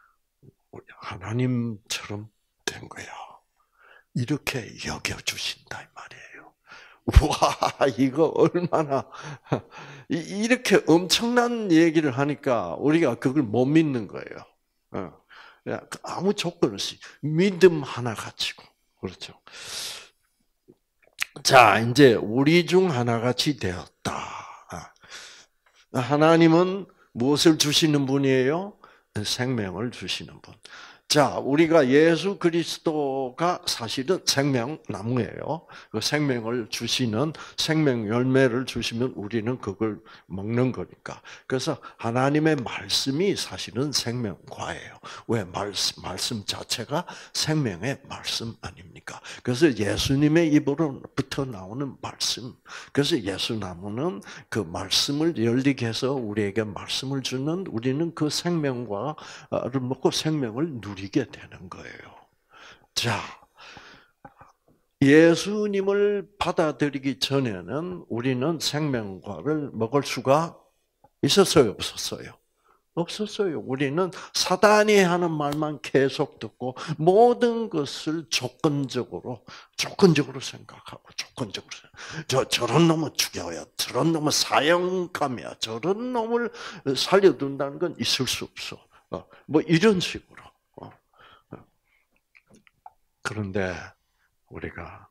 하나님처럼 된 거야. 이렇게 여겨주신다 이 말이에요. 와, 이거 얼마나 이렇게 엄청난 얘기를 하니까 우리가 그걸 못 믿는 거예요. 아무 조건 없이 믿음 하나 가지고 그렇죠. 자, 이제 우리 중 하나같이 되었다. 하나님은 무엇을 주시는 분이에요? 생명을 주시는 분. 자, 우리가 예수 그리스도가 사실은 생명나무예요. 그 생명을 주시는 생명 열매를 주시면 우리는 그걸 먹는 거니까. 그래서 하나님의 말씀이 사실은 생명과예요. 왜? 말씀, 말씀 자체가 생명의 말씀 아닙니까? 그래서 예수님의 입으로부터 나오는 말씀. 그래서 예수나무는 그 말씀을 열리게 해서 우리에게 말씀을 주는 우리는 그 생명과를 먹고 생명을 누리 이게 되는 거예요. 자, 예수님을 받아들이기 전에는 우리는 생명과를 먹을 수가 있었어요, 없었어요? 없었어요. 우리는 사단이 하는 말만 계속 듣고 모든 것을 조건적으로 조건적으로 생각하고 조건적으로 생각. 저 저런 놈을 죽여야, 저런 놈을 사형감이야, 저런 놈을 살려둔다는 건 있을 수 없어. 어, 뭐 이런 식으로. 어. 그런데 우리가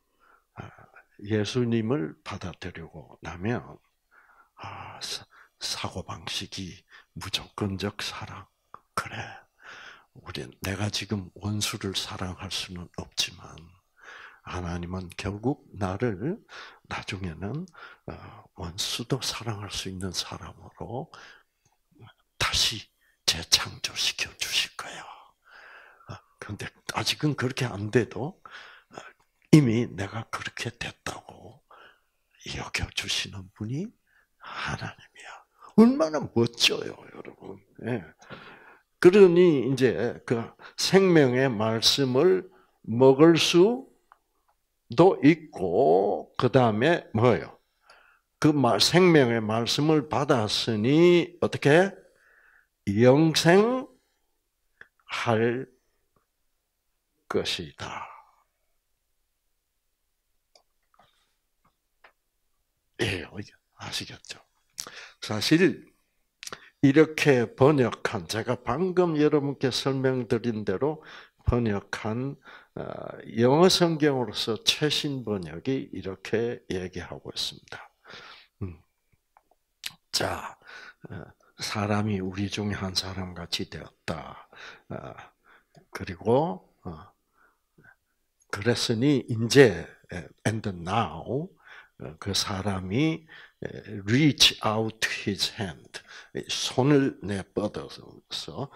예수님을 받아들이고 나면 아, 사고 방식이 무조건적 사랑. 그래. 우리 내가 지금 원수를 사랑할 수는 없지만 하나님은 결국 나를 나중에는 원수도 사랑할 수 있는 사람으로 다시 재창조시켜 주실 거야. 그런데 아직은 그렇게 안 돼도 이미 내가 그렇게 됐다고 여겨 주시는 분이 하나님이야. 얼마나 멋져요, 여러분. 예. 그러니 이제 그 생명의 말씀을 먹을 수도 있고, 그 다음에 뭐예요? 그 말, 생명의 말씀을 받았으니 어떻게 영생할 것이다. 예, 아시겠죠? 사실 이렇게 번역한, 제가 방금 여러분께 설명드린 대로 번역한 영어 성경으로서 최신 번역이 이렇게 얘기하고 있습니다. 자, 사람이 우리 중에 한 사람 같이 되었다. 그리고 그랬으니 이제 and now 그 사람이 reach out his hand, 손을 내뻗어서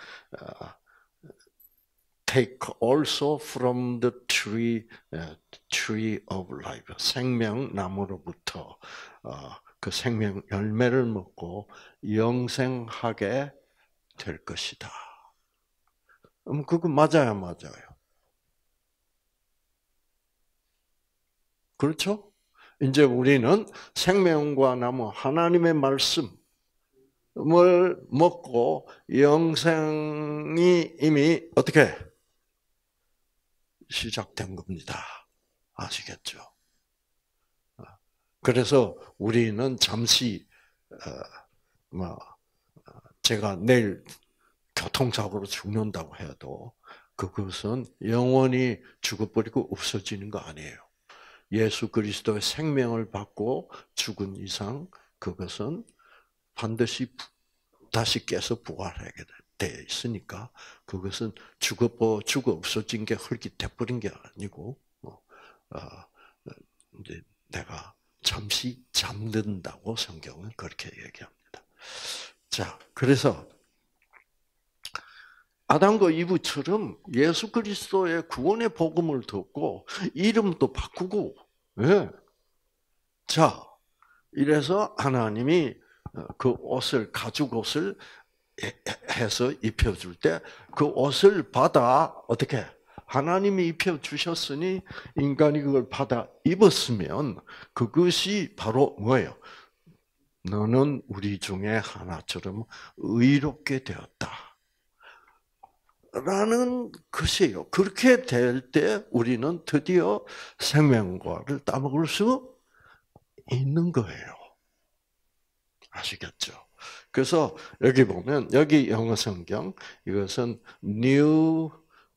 take also from the tree, tree of life, 생명나무로부터 그 생명 열매를 먹고 영생하게 될 것이다. 음, 그거 맞아요, 맞아요. 그렇죠? 이제 우리는 생명과 나무 하나님의 말씀을 먹고 영생이 이미 어떻게 시작된 겁니다. 아시겠죠? 그래서 우리는 잠시 뭐 제가 내일 교통사고로 죽는다고 해도 그것은 영원히 죽어버리고 없어지는 거 아니에요. 예수 그리스도의 생명을 받고 죽은 이상 그것은 반드시 다시 깨서 부활하게 돼 있으니까 그것은 죽어 죽어 없어진 게 헐깃해버린 게 아니고 어, 이제 내가 잠시 잠든다고 성경은 그렇게 얘기합니다. 자, 그래서 아담과 이브처럼 예수 그리스도의 구원의 복음을 듣고 이름도 바꾸고, 예. 자, 이래서 하나님이 그 옷을 가죽 옷을 해서 입혀줄 때 그 옷을 받아 어떻게 하나님이 입혀 주셨으니 인간이 그걸 받아 입었으면 그것이 바로 뭐예요? 너는 우리 중에 하나처럼 의롭게 되었다. 라는 것이에요. 그렇게 될 때 우리는 드디어 생명과를 따먹을 수 있는 거예요. 아시겠죠? 그래서 여기 보면 여기 영어 성경 이것은 New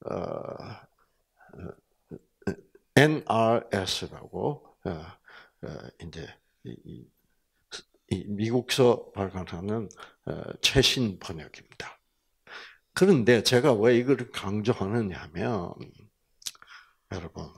엔알에스라고 이제 이 미국서 발간하는 최신 번역입니다. 그런데 제가 왜 이걸 강조하느냐면, 여러분,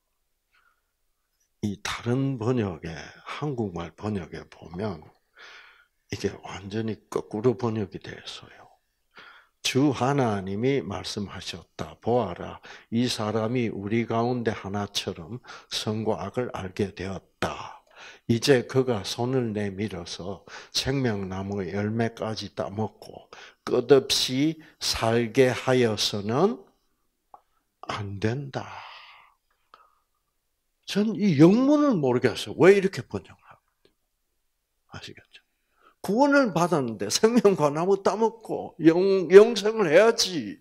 이 다른 번역에, 한국말 번역에 보면, 이게 완전히 거꾸로 번역이 됐어요. 주 하나님이 말씀하셨다. 보아라, 이 사람이 우리 가운데 하나처럼 선과 악을 알게 되었다. 이제 그가 손을 내밀어서 생명나무의 열매까지 따먹고 끝없이 살게 하여서는 안 된다. 전 이 영문을 모르겠어요. 왜 이렇게 번역하는지 아시겠죠? 구원을 받았는데 생명과 나무 따먹고 영, 영생을 해야지.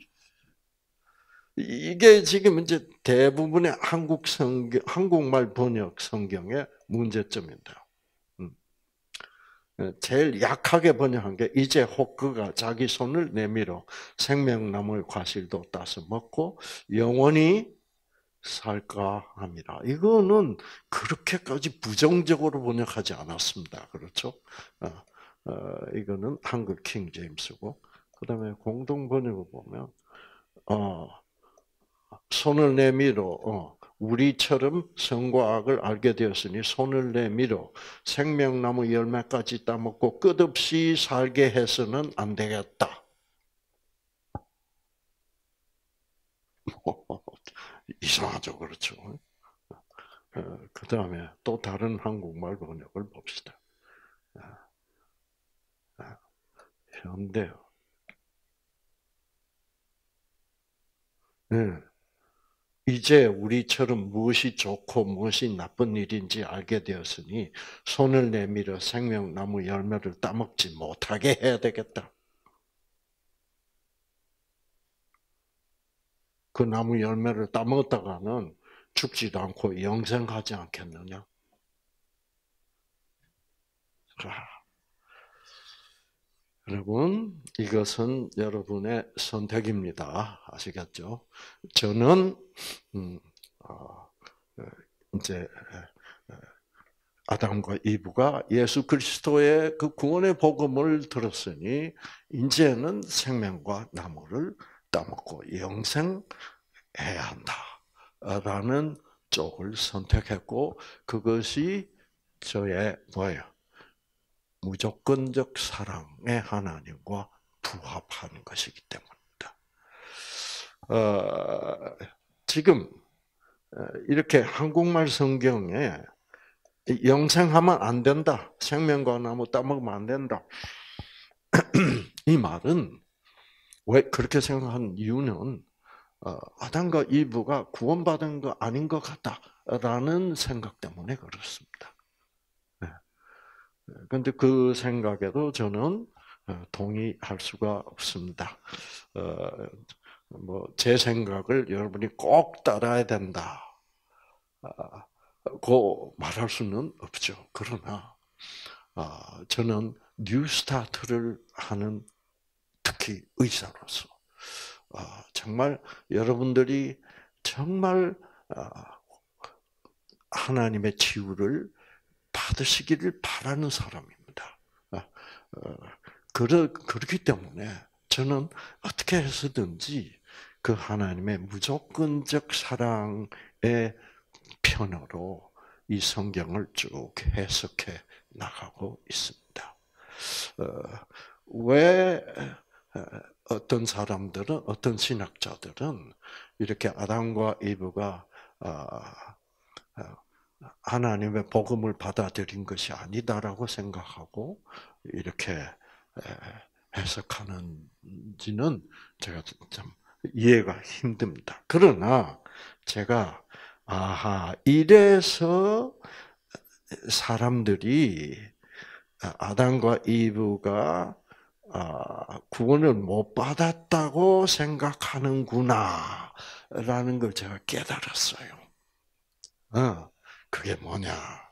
이게 지금 이제 대부분의 한국 성경, 한국말 번역 성경의 문제점입니다. 음. 제일 약하게 번역한 게 이제 혹 그가 자기 손을 내밀어 생명나무의 과실도 따서 먹고 영원히 살까 합니다. 이거는 그렇게까지 부정적으로 번역하지 않았습니다. 그렇죠? 어, 어, 이거는 한글 킹 제임스고, 그 다음에 공동 번역을 보면, 어, 손을 내밀어, 어, 우리처럼 선과 악을 알게 되었으니 손을 내밀어 생명나무 열매까지 따먹고 끝없이 살게 해서는 안 되겠다. 이상하죠, 그렇죠? 그 다음에 또 다른 한국말 번역을 봅시다. 현대요. 네. 이제 우리처럼 무엇이 좋고 무엇이 나쁜 일인지 알게 되었으니 손을 내밀어 생명나무 열매를 따먹지 못하게 해야 되겠다. 그 나무 열매를 따먹었다가는 죽지도 않고 영생하지 않겠느냐? 여러분, 이것은 여러분의 선택입니다. 아시겠죠? 저는 음, 어, 이제 아담과 이브가 예수 그리스도의 그 구원의 복음을 들었으니 이제는 생명과 나무를 따먹고 영생해야 한다라는 쪽을 선택했고 그것이 저의 뭐예요? 무조건적 사랑의 하나님과 부합하는 것이기 때문입니다. 어, 지금 이렇게 한국말 성경에 영생하면 안 된다, 생명과 나무 따먹으면 안 된다. 이 말은 왜 그렇게 생각하는 이유는 아담과 이브가 구원받은 거 아닌 것 같다라는 생각 때문에 그렇습니다. 그런데 그 생각에도 저는 동의할 수가 없습니다. 뭐 제 생각을 여러분이 꼭 따라야 된다. 고 말할 수는 없죠. 그러나 저는 뉴스타트를 하는 특히 의사로서 정말 여러분들이 정말 하나님의 치유를 받으시기를 바라는 사람입니다. 그렇기 때문에 저는 어떻게 해서든지 그 하나님의 무조건적 사랑의 편으로 이 성경을 쭉 해석해 나가고 있습니다. 왜 어떤 사람들은, 어떤 신학자들은 이렇게 아담과 이브가 하나님의 복음을 받아들인 것이 아니다라고 생각하고 이렇게 해석하는지는 제가 참 이해가 힘듭니다. 그러나 제가 아하 이래서 사람들이 아담과 이브가 구원을 못 받았다고 생각하는구나라는 걸 제가 깨달았어요. 그게 뭐냐?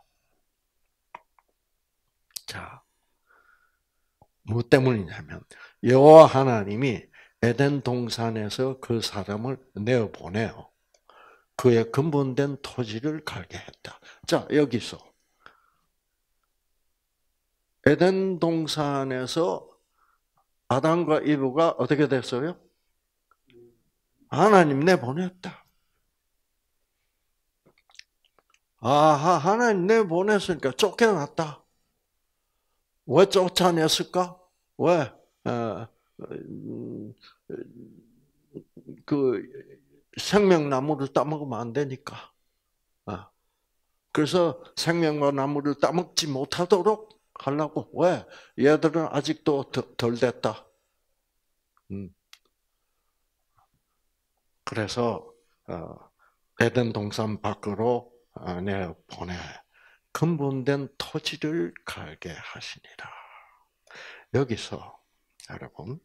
자, 뭐 때문이냐면 여호와 하나님이 에덴 동산에서 그 사람을 내어 보내요. 그의 근본된 토지를 갈게 했다. 자, 여기서 에덴 동산에서 아담과 이브가 어떻게 됐어요? 하나님 내보냈다. 아하, 하나님 내보냈으니까 쫓겨났다. 왜 쫓아냈을까? 왜? 어, 그 생명나무를 따먹으면 안 되니까. 그래서 생명과 나무를 따먹지 못하도록 하려고. 왜? 얘들은 아직도 덜 됐다. 그래서 에덴 동산 밖으로 내 보내 근본된 토지를 갈게 하시니라. 여기서 여러분,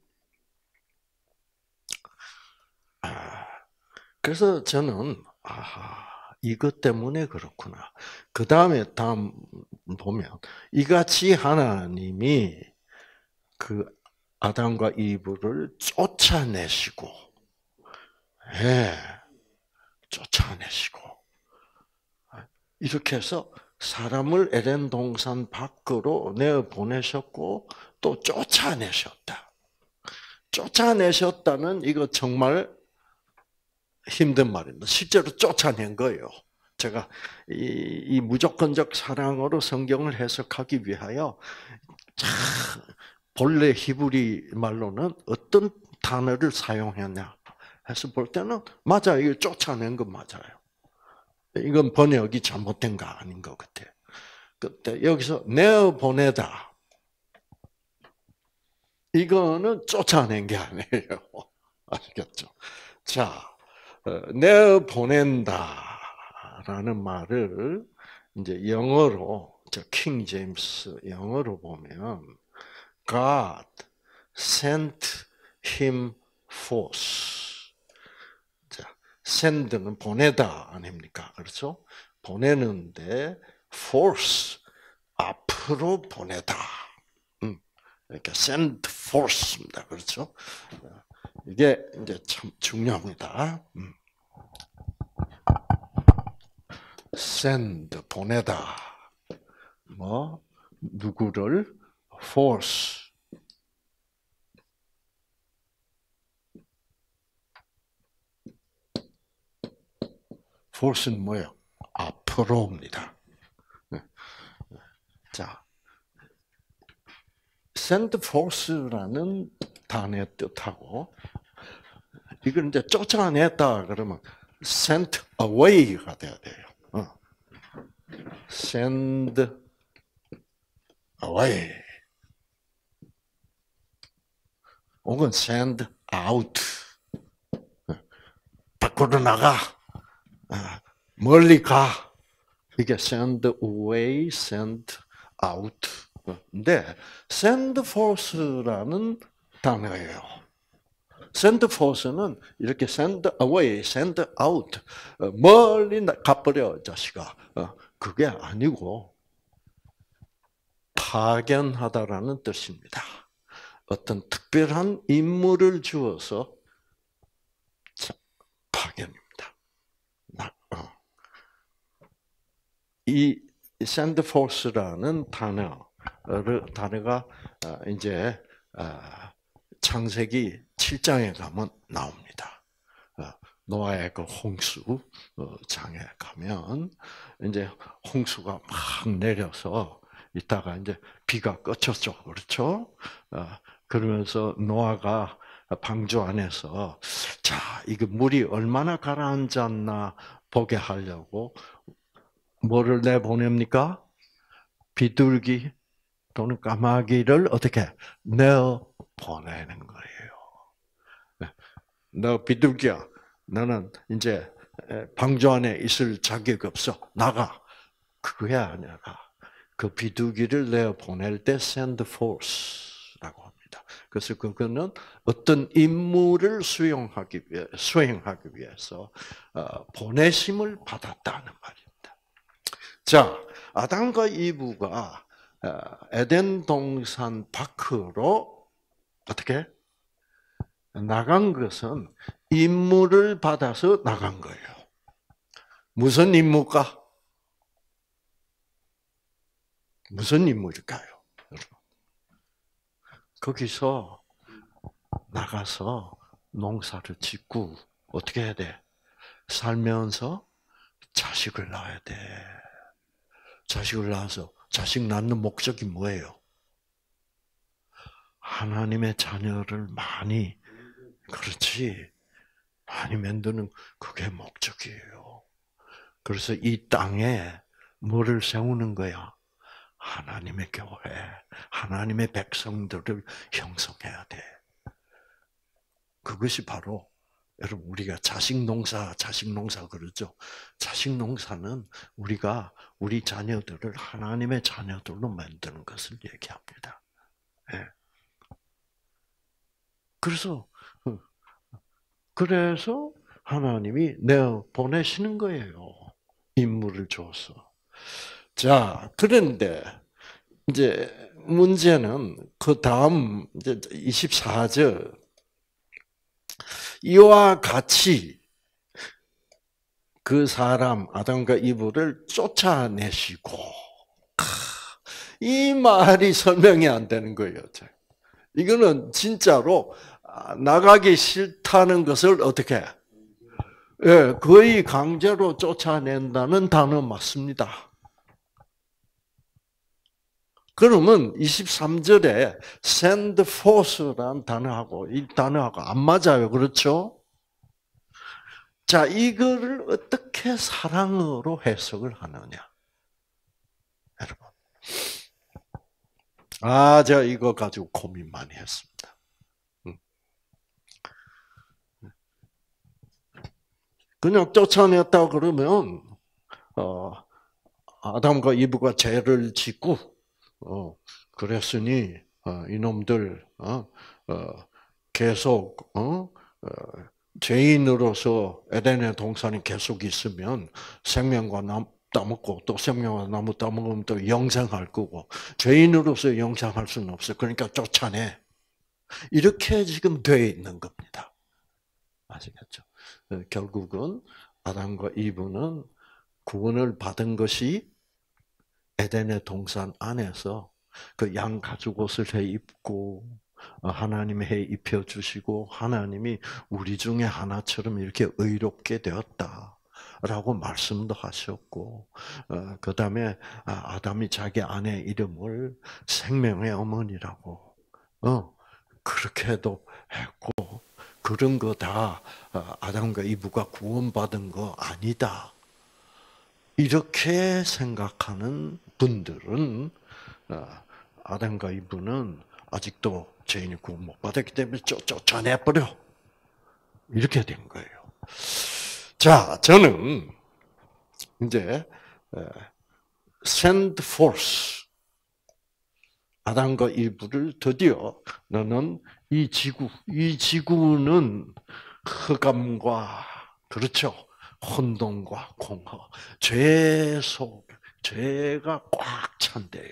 아, 그래서 저는 아하 이것 때문에 그렇구나. 그 다음에 다음 보면 이같이 하나님이 그 아담과 이브를 쫓아내시고, 예, 쫓아내시고 이렇게 해서 사람을 에덴 동산 밖으로 내어 보내셨고 또 쫓아내셨다. 쫓아내셨다는 이거 정말 힘든 말입니다. 실제로 쫓아낸 거예요. 제가 이, 이 무조건적 사랑으로 성경을 해석하기 위하여 참 본래 히브리 말로는 어떤 단어를 사용했냐 해서 볼 때는 맞아요. 이거 쫓아낸 건 맞아요. 이건 번역이 잘못된 거 아닌 것 같아. 그때 여기서 내어 보내다. 이거는 쫓아낸 게 아니에요. 아시겠죠? 자, 내어 보낸다라는 말을 이제 영어로 저 킹 제임스 영어로 보면 God sent him forth. 자, send는 보내다 아닙니까? 그렇죠? 보내는데 force 앞으로 보내다. 음, 이렇게 send force입니다. 그렇죠? 이게 이제 참 중요합니다. 음. send 보내다. 뭐 누구를 force force는 뭐예요? 앞으로입니다. 자, send force라는 단어의 뜻하고 이걸 이제 쫓아냈다 그러면 sent away가 돼야 돼요. 어. send away. 혹은 send out. 밖으로 나가. 멀리 가. 이게 send away, send out. 근데 send forth라는 단어예요. send forth는 이렇게 send away, send out. 멀리 가버려, 자식아. 그게 아니고 파견하다라는 뜻입니다. 어떤 특별한 임무를 주어서 파견입니다. 이 send forth라는 단어를 단어가 이제 창세기 칠 장에 가면 나옵니다. 노아의 그 홍수 장에 가면 이제 홍수가 막 내려서 있다가 이제 비가 그쳤죠, 그렇죠? 그러면서 노아가 방주 안에서 자 이거 물이 얼마나 가라앉았나 보게 하려고 뭐를 내보냅니까? 비둘기 또는 까마귀를 어떻게 내어 보내는 거예요. 너 비둘기야, 너는 이제 방주 안에 있을 자격 없어. 나가. 그게 아니라 그 비둘기를 내어 보낼 때 send forth라고 합니다. 그래서 그거는 어떤 임무를 수행하기 위해 수행하기 위해서 보내심을 받았다는 말입니다. 자, 아담과 이브가 에덴 동산 밖으로 어떻게 나간 것은 임무를 받아서 나간 거예요. 무슨 임무일까? 무슨 임무일까요? 거기서 나가서 농사를 짓고 어떻게 해야 돼? 살면서 자식을 낳아야 돼. 자식을 낳아서 자식 낳는 목적이 뭐예요? 하나님의 자녀를 많이, 그렇지, 많이 만드는 그게 목적이에요. 그래서 이 땅에 뭐를 세우는 거야? 하나님의 교회, 하나님의 백성들을 형성해야 돼. 그것이 바로 여러분 우리가 자식 농사, 자식 농사 그러죠. 자식 농사는 우리가 우리 자녀들을 하나님의 자녀들로 만드는 것을 얘기합니다. 네. 그래서 그래서 하나님이 내어 보내시는 거예요. 인물을 줘서. 자, 그런데 이제 문제는 그 다음 이제 이십사 절 이와 같이 그 사람 아담과 이브를 쫓아내시고 이 말이 설명이 안 되는 거예요. 이거는 진짜로 나가기 싫다는 것을 어떻게 예, 거의 강제로 쫓아낸다는 단어 맞습니다. 그러면 이십삼 절에 send forth라는 단어하고 이 단어하고 안 맞아요. 그렇죠? 자, 이거를 어떻게 사랑으로 해석을 하느냐? 여러분. 아, 제가 이거 가지고 고민 많이 했습니다. 그냥 쫓아냈다 그러면 어, 아담과 이브가 죄를 짓고 어, 그랬으니 어, 이놈들 어, 어, 계속 어, 어, 죄인으로서 에덴의 동산이 계속 있으면 생명과 나무 따먹고 또 생명과 나무 따먹으면 또 영생할 거고 죄인으로서 영생할 수는 없어. 그러니까 쫓아내. 이렇게 지금 돼 있는 겁니다. 아시겠죠? 결국은 아담과 이브는 구원을 받은 것이 에덴의 동산 안에서 그 양 가죽옷을 해 입고 하나님이 해 입혀 주시고 하나님이 우리 중에 하나처럼 이렇게 의롭게 되었다라고 말씀도 하셨고 그 다음에 아담이 자기 아내 이름을 생명의 어머니라고 어 그렇게도 했고 그런 거 다 아담과 이브가 구원받은 거 아니다. 이렇게 생각하는 분들은 아담과 이브는 아직도 죄인이 구원 못 받았기 때문에 쫓아내버려. 이렇게 된 거예요. 자, 저는 이제 send forth 아담과 이브를 드디어 너는 이 지구, 이 지구는 흑암과 그렇죠. 혼돈과 공허, 죄 속, 죄가 꽉 찬대요.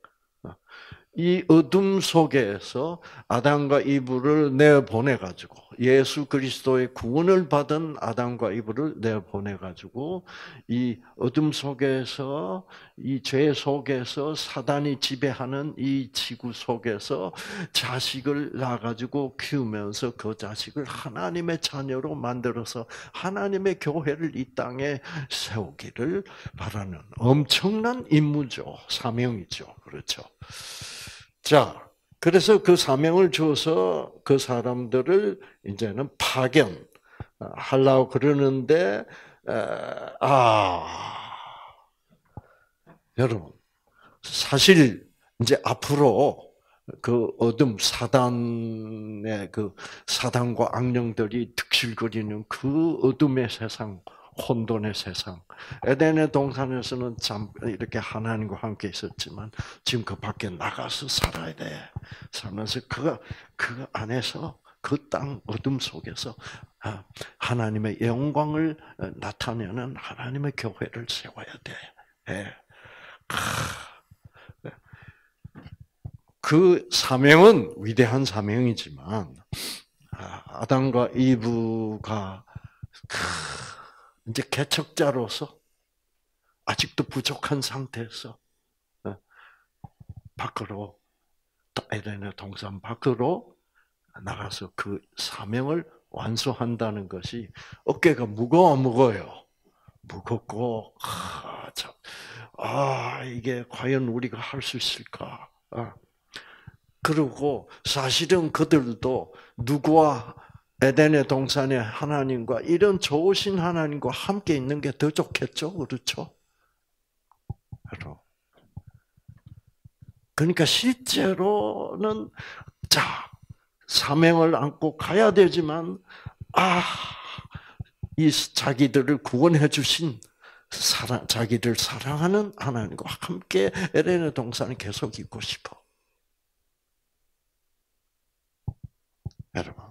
이 어둠 속에서 아담과 이브를 내보내 가지고 예수 그리스도의 구원을 받은 아담과 이브를 내보내 가지고 이 어둠 속에서 이 죄 속에서 사단이 지배하는 이 지구 속에서 자식을 낳아 가지고 키우면서 그 자식을 하나님의 자녀로 만들어서 하나님의 교회를 이 땅에 세우기를 바라는 엄청난 임무죠. 사명이죠. 그렇죠. 자, 그래서 그 사명을 줘서 그 사람들을 이제는 파견 하려고 그러는데, 아, 여러분, 사실 이제 앞으로 그 어둠 사단의 그 사단과 악령들이 득실거리는 그 어둠의 세상, 혼돈의 세상. 에덴의 동산에서는 참 이렇게 하나님과 함께 있었지만 지금 그 밖에 나가서 살아야 돼. 살면서 그, 그 안에서 그 땅 어둠 속에서 하나님의 영광을 나타내는 하나님의 교회를 세워야 돼. 그 사명은 위대한 사명이지만 아담과 이브가 이제 개척자로서 아직도 부족한 상태에서 밖으로 에덴의 동산 밖으로 나가서 그 사명을 완수한다는 것이 어깨가 무거워 무거워요. 무겁고 아, 참, 아 이게 과연 우리가 할 수 있을까? 아. 그리고 사실은 그들도 누구와 에덴의 동산의 하나님과 이런 좋으신 하나님과 함께 있는 게 더 좋겠죠, 그렇죠? 그러니까 실제로는 자 사명을 안고 가야 되지만 아, 이 자기들을 구원해 주신 사랑, 자기를 사랑하는 하나님과 함께 에덴의 동산에 계속 있고 싶어. 여러분,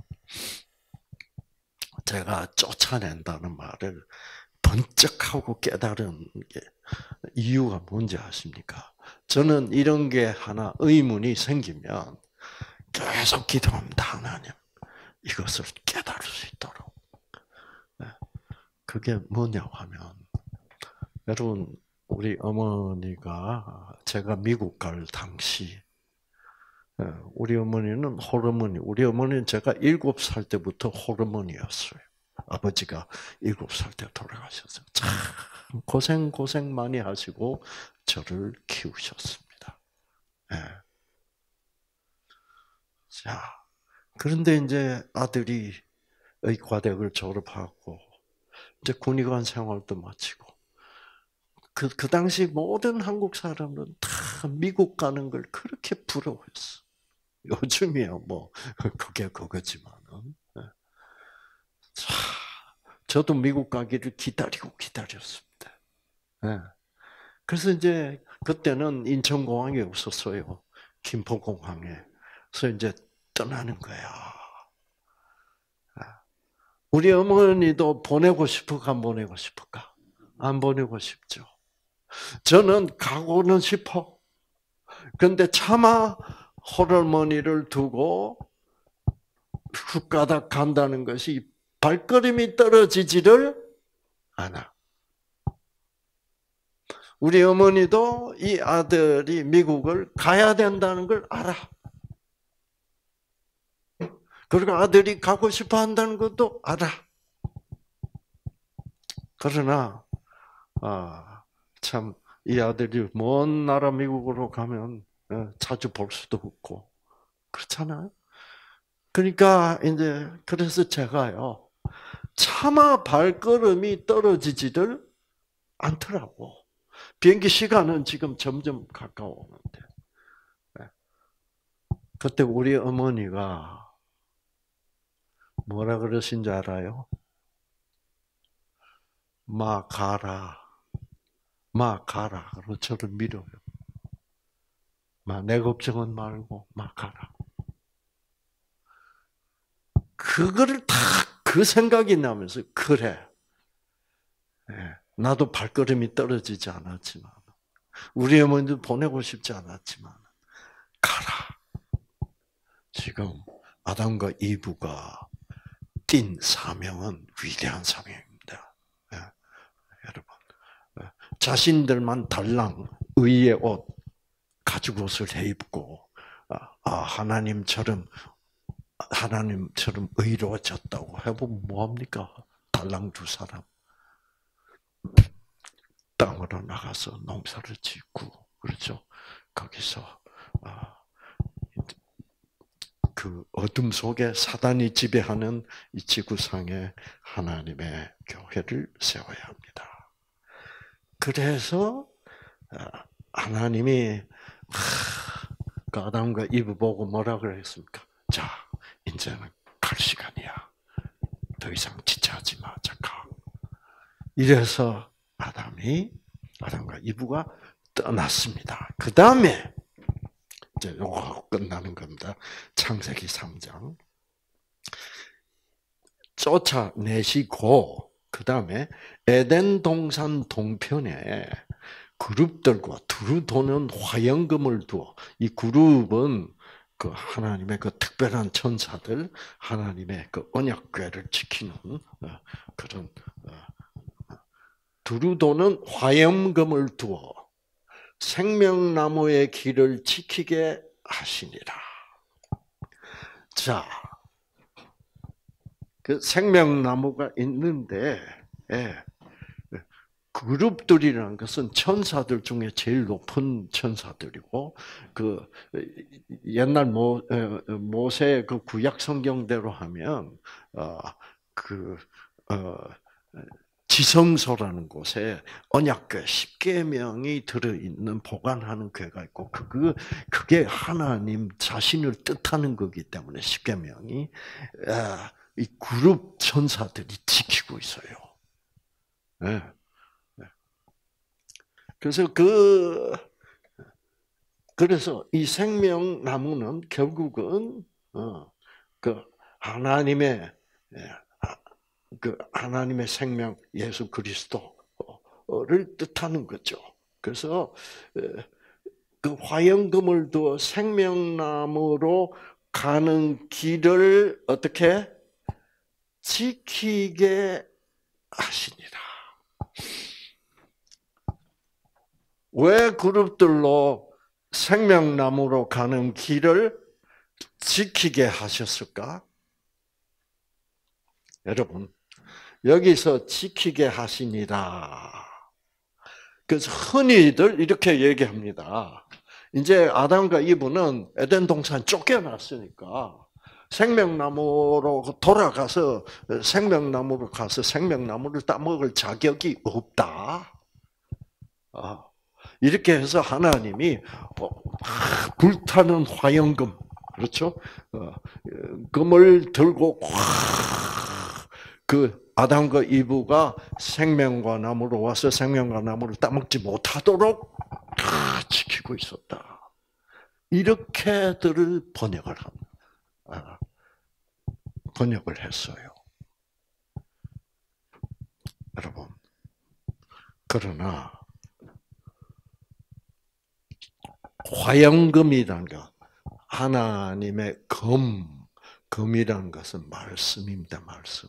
제가 쫓아낸다는 말을 번쩍하고 깨달은 게 이유가 뭔지 아십니까? 저는 이런 게 하나 의문이 생기면 계속 기도합니다. 하나님, 이것을 깨달을 수 있도록. 그게 뭐냐 하면, 여러분, 우리 어머니가 제가 미국 갈 당시, 우리 어머니는 홀어머니, 우리 어머니는 제가 일곱 살 때부터 홀어머니였어요. 아버지가 일곱 살 때 돌아가셨어요. 참 고생 고생 많이 하시고 저를 키우셨습니다. 네. 자, 그런데 이제 아들이 의과대학을 졸업하고 이제 군의관 생활도 마치고 그, 그 당시 모든 한국 사람은 다 미국 가는 걸 그렇게 부러워했어. 요즘이야 뭐 그게 그거지만은. 자, 저도 미국 가기를 기다리고 기다렸습니다. 네. 그래서 이제 그때는 인천공항이 없었어요. 김포공항에. 그래서 이제 떠나는 거야. 우리 어머니도 보내고 싶을까 안 보내고 싶을까? 안 보내고 싶죠. 저는 가고는 싶어. 그런데 차마 홀어머니를 두고 훅 가다 간다는 것이 발걸음이 떨어지지를 않아. 우리 어머니도 이 아들이 미국을 가야 된다는 걸 알아. 그리고 아들이 가고 싶어 한다는 것도 알아. 그러나, 아, 참, 이 아들이 먼 나라 미국으로 가면 자주 볼 수도 없고, 그렇잖아요? 그러니까, 이제, 그래서 제가요, 차마 발걸음이 떨어지지를 않더라고. 비행기 시간은 지금 점점 가까워오는데. 그때 우리 어머니가 뭐라 그러신 줄 알아요? 마 가라. 마 가라. 그리고 저를 밀어요. 마, 내 걱정은 말고 마 가라. 그거를 다 그 생각이 나면서 그래. 나도 발걸음이 떨어지지 않았지만 우리 어머니도 보내고 싶지 않았지만 가라. 지금 아담과 이브가 띈 사명은 위대한 사명입니다. 예, 여러분, 예, 자신들만 달랑 의의 옷, 가죽 옷을 해 입고 아, 하나님처럼 하나님처럼 의로워졌다고 해보면 뭐합니까? 달랑 두 사람 땅으로 나가서 농사를 짓고 그렇죠. 거기서 그 어둠 속에 사단이 지배하는 이 지구상에 하나님의 교회를 세워야 합니다. 그래서 하나님이 아담과 이브 보고 뭐라 그랬습니까? 자, 이제는 갈 시간이야. 더 이상 지체하지 마. 자, 가. 이래서 아담이 아담과 이브가 떠났습니다. 그 다음에 이제 요거 끝나는 겁니다. 창세기 삼 장. 쫓아내시고 그 다음에 에덴 동산 동편에 그룹들과 두루 도는 화영금을 두어 이 그룹은 그 하나님의 그 특별한 천사들, 하나님의 그 언약궤를 지키는 그런 두루 도는 화영금을 두어 생명나무의 길을 지키게 하시니라. 자, 그 생명나무가 있는데, 예, 그룹들이라는 것은 천사들 중에 제일 높은 천사들이고, 그 옛날 모 모세 그 구약 성경대로 하면 어그 어, 지성소라는 곳에 언약궤 십계명이 들어 있는 보관하는 궤가 있고, 그 그게 하나님 자신을 뜻하는 거기 때문에 십계명이 이 그룹 천사들이 지키고 있어요. 네. 그래서 그 그래서 이 생명나무는 결국은 어, 그 하나님의 그 하나님의 생명 예수 그리스도를 뜻하는 거죠. 그래서 그 화영금을 두어 생명나무로 가는 길을 어떻게 지키게 하시니라. 왜 그룹들로 생명나무로 가는 길을 지키게 하셨을까? 여러분, 여기서 지키게 하시니라. 그래서 흔히들 이렇게 얘기합니다. 이제 아담과 이브는 에덴 동산 쫓겨났으니까 생명나무로 돌아가서 생명나무로 가서 생명나무를 따먹을 자격이 없다. 이렇게 해서 하나님이 불타는 화영금, 그렇죠? 금을 들고 그 아담과 이브가 생명과 나무로 와서 생명과 나무를 따먹지 못하도록 지키고 있었다. 이렇게들을 번역을 한, 번역을 했어요. 여러분, 그러나 화영금이라는 것, 하나님의 금, 금이라는 것은 말씀입니다. 말씀.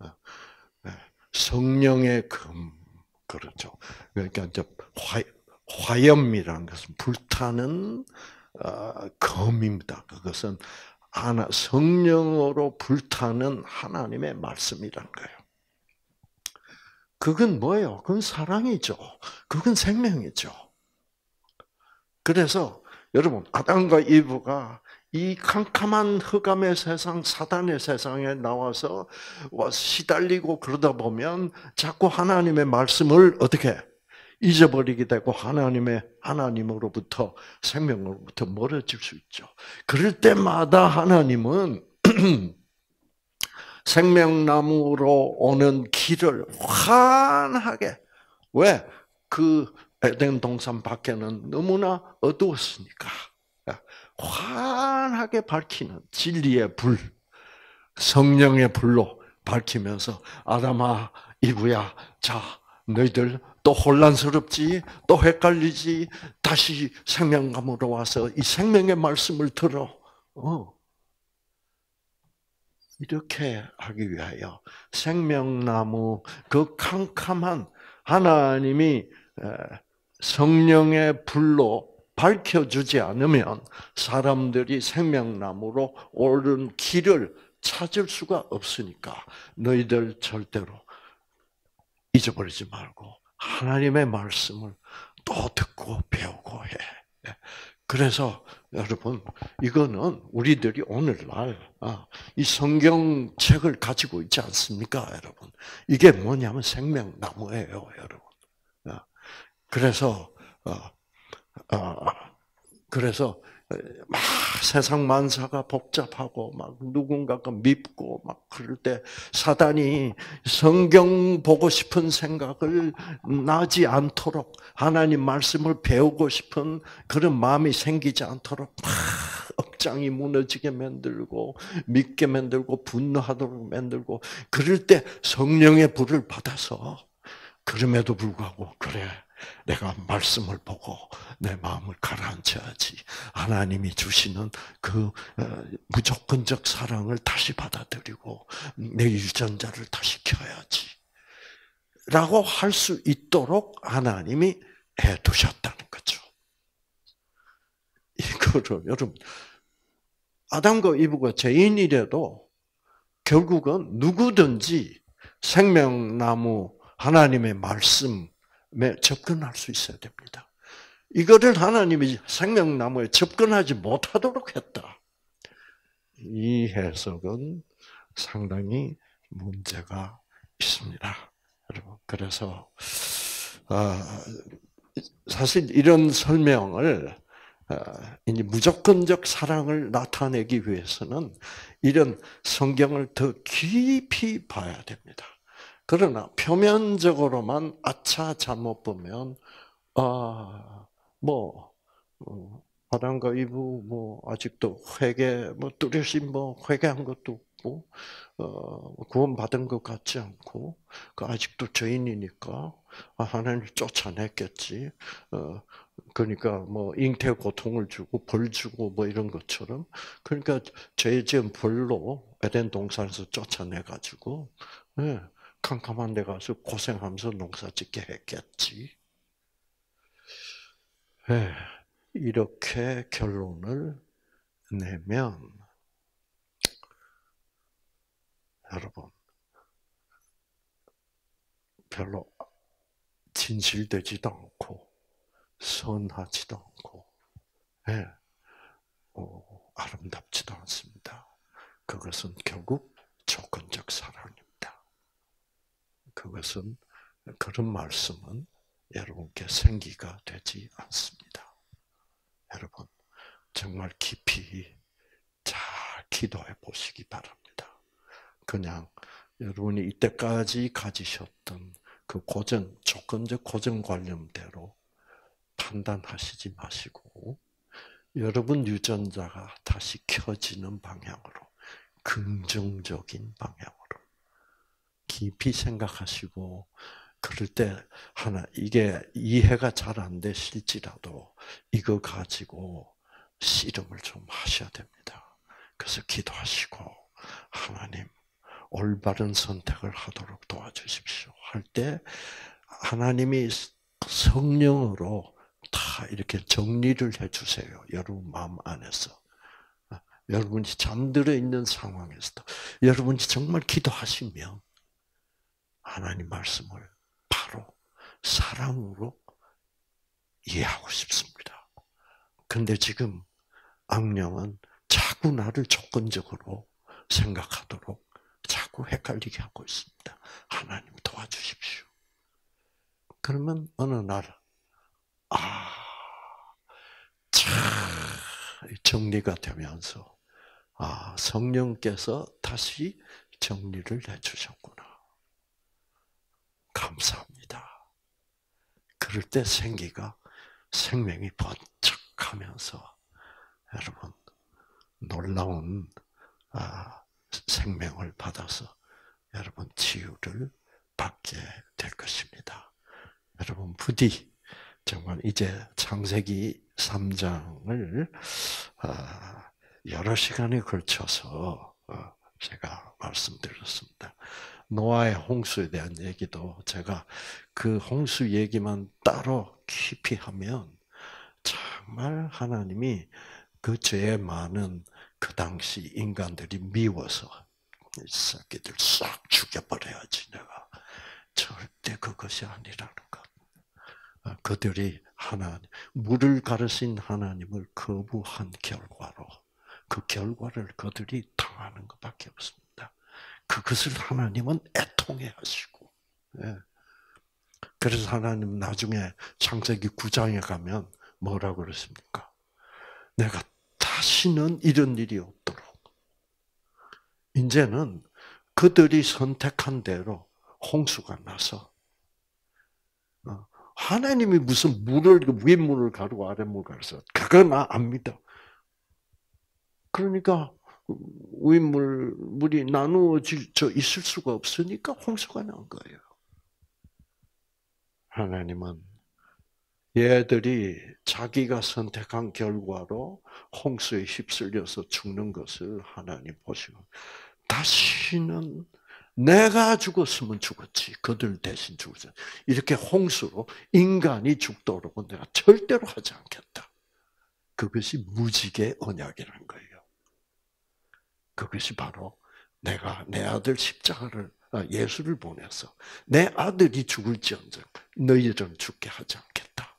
성령의 금, 그렇죠. 그러니까 이제 화, 화염이라는 것은 불타는 금입니다. 그것은 하나 성령으로 불타는 하나님의 말씀이라는 거예요. 그건 뭐예요? 그건 사랑이죠. 그건 생명이죠. 그래서 여러분 아담과 이브가 이 캄캄한 흑암의 세상, 사단의 세상에 나와서 시달리고 그러다 보면 자꾸 하나님의 말씀을 어떻게 잊어버리게 되고 하나님의 하나님으로부터 생명으로부터 멀어질 수 있죠. 그럴 때마다 하나님은 생명나무로 오는 길을 환하게, 왜? 그 에덴 동산 밖에는 너무나 어두웠으니까 환하게 밝히는 진리의 불, 성령의 불로 밝히면서 아담아, 이브야, 자, 너희들 또 혼란스럽지, 또 헷갈리지, 다시 생명감으로 와서 이 생명의 말씀을 들어. 어. 이렇게 하기 위하여 생명나무 그 캄캄한 하나님이 성령의 불로 밝혀주지 않으면 사람들이 생명나무로 오른 길을 찾을 수가 없으니까 너희들 절대로 잊어버리지 말고 하나님의 말씀을 또 듣고 배우고 해. 그래서 여러분 이거는 우리들이 오늘날 이 성경책을 가지고 있지 않습니까, 여러분? 이게 뭐냐면 생명나무예요, 여러분. 그래서 그래서 막 세상 만사가 복잡하고 막 누군가가 밉고 막 그럴 때 사단이 성경 보고 싶은 생각을 나지 않도록 하나님 말씀을 배우고 싶은 그런 마음이 생기지 않도록 막 억장이 무너지게 만들고 믿게 만들고 분노하도록 만들고 그럴 때 성령의 불을 받아서 그럼에도 불구하고 그래. 내가 말씀을 보고 내 마음을 가라앉혀야지. 하나님이 주시는 그 무조건적 사랑을 다시 받아들이고 내 유전자를 다시 켜야지. 라고 할 수 있도록 하나님이 해두셨다는 거죠. 이거를 여러분 아담과 이브가 죄인이라도 결국은 누구든지 생명나무 하나님의 말씀 접근할 수 있어야 됩니다. 이거를 하나님이 생명나무에 접근하지 못하도록 했다. 이 해석은 상당히 문제가 있습니다. 여러분, 그래서 사실 이런 설명을 이제 무조건적 사랑을 나타내기 위해서는 이런 성경을 더 깊이 봐야 됩니다. 그러나 표면적으로만 아차 잘못 보면 아, 뭐 아담과 이브 뭐 아직도 회개 뭐 뚜렷이 뭐 회개한 것도 없고 어, 구원받은 것 같지 않고 그 아직도 죄인이니까 하나님 쫓아냈겠지. 어, 그러니까 뭐 잉태 고통을 주고 벌 주고 뭐 이런 것처럼 그러니까 죄 지은 벌로 에덴 동산에서 쫓아내 가지고 예, 캄캄한 데 가서 고생하면서 농사 짓게 했겠지. 예, 이렇게 결론을 내면 여러분 별로 진실되지도 않고 선하지도 않고 예, 어, 아름답지도 않습니다. 그것은 결국 조건적 사랑입니다. 그것은 그런 말씀은 여러분께 생기가 되지 않습니다. 여러분 정말 깊이 잘 기도해 보시기 바랍니다. 그냥 여러분이 이때까지 가지셨던 그 고정, 조건적 고정관념대로 판단하시지 마시고 여러분 유전자가 다시 켜지는 방향으로 긍정적인 방향으로 깊이 생각하시고 그럴 때 하나 이게 이해가 잘 안 되실지라도 이거 가지고 씨름을 좀 하셔야 됩니다. 그래서 기도하시고 하나님 올바른 선택을 하도록 도와주십시오. 할 때 하나님이 성령으로 다 이렇게 정리를 해주세요. 여러분 마음 안에서. 여러분이 잠들어 있는 상황에서도 여러분이 정말 기도하시면 하나님 말씀을 바로 사랑으로 이해하고 싶습니다. 근데 지금 악령은 자꾸 나를 조건적으로 생각하도록 자꾸 헷갈리게 하고 있습니다. 하나님 도와주십시오. 그러면 어느 날, 아, 참 정리가 되면서, 아, 성령께서 다시 정리를 해주셨구나. 감사합니다. 그럴 때 생기가, 생명이 번쩍하면서, 여러분, 놀라운, 아, 생명을 받아서 여러분 치유를 받게 될 것입니다. 여러분 부디 정말 이제 창세기 삼 장을 여러 시간에 걸쳐서 제가 말씀드렸습니다. 노아의 홍수에 대한 얘기도 제가 그 홍수 얘기만 따로 깊이 하면 정말 하나님이 그 죄에 많은 그 당시 인간들이 미워서 이 새끼들 싹 죽여버려야지 내가. 절대 그것이 아니라는 것. 그들이 하나님, 물을 가르신 하나님을 거부한 결과로 그 결과를 그들이 당하는 것밖에 없습니다. 그것을 하나님은 애통해 하시고. 그래서 하나님 나중에 창세기 구 장에 가면 뭐라고 그랬습니까? 내가 다시는 이런 일이 없도록. 이제는 그들이 선택한 대로 홍수가 나서 하나님이 무슨 물을 윗물을 가르고 아랫물을 가르서 그건 안 믿어. 그러니까 윗물 물이 나누어질 저 있을 수가 없으니까 홍수가 난 거예요. 하나님은 얘들이 자기가 선택한 결과로 홍수에 휩쓸려서 죽는 것을 하나님 보시고 다시는 내가 죽었으면 죽었지 그들 대신 죽었지 이렇게 홍수로 인간이 죽도록 내가 절대로 하지 않겠다. 그것이 무지개 언약이라는 거예요. 그것이 바로 내가 내 아들 십자가를 예수를 보내서 내 아들이 죽을지언정 너희들은 죽게 하지 않겠다.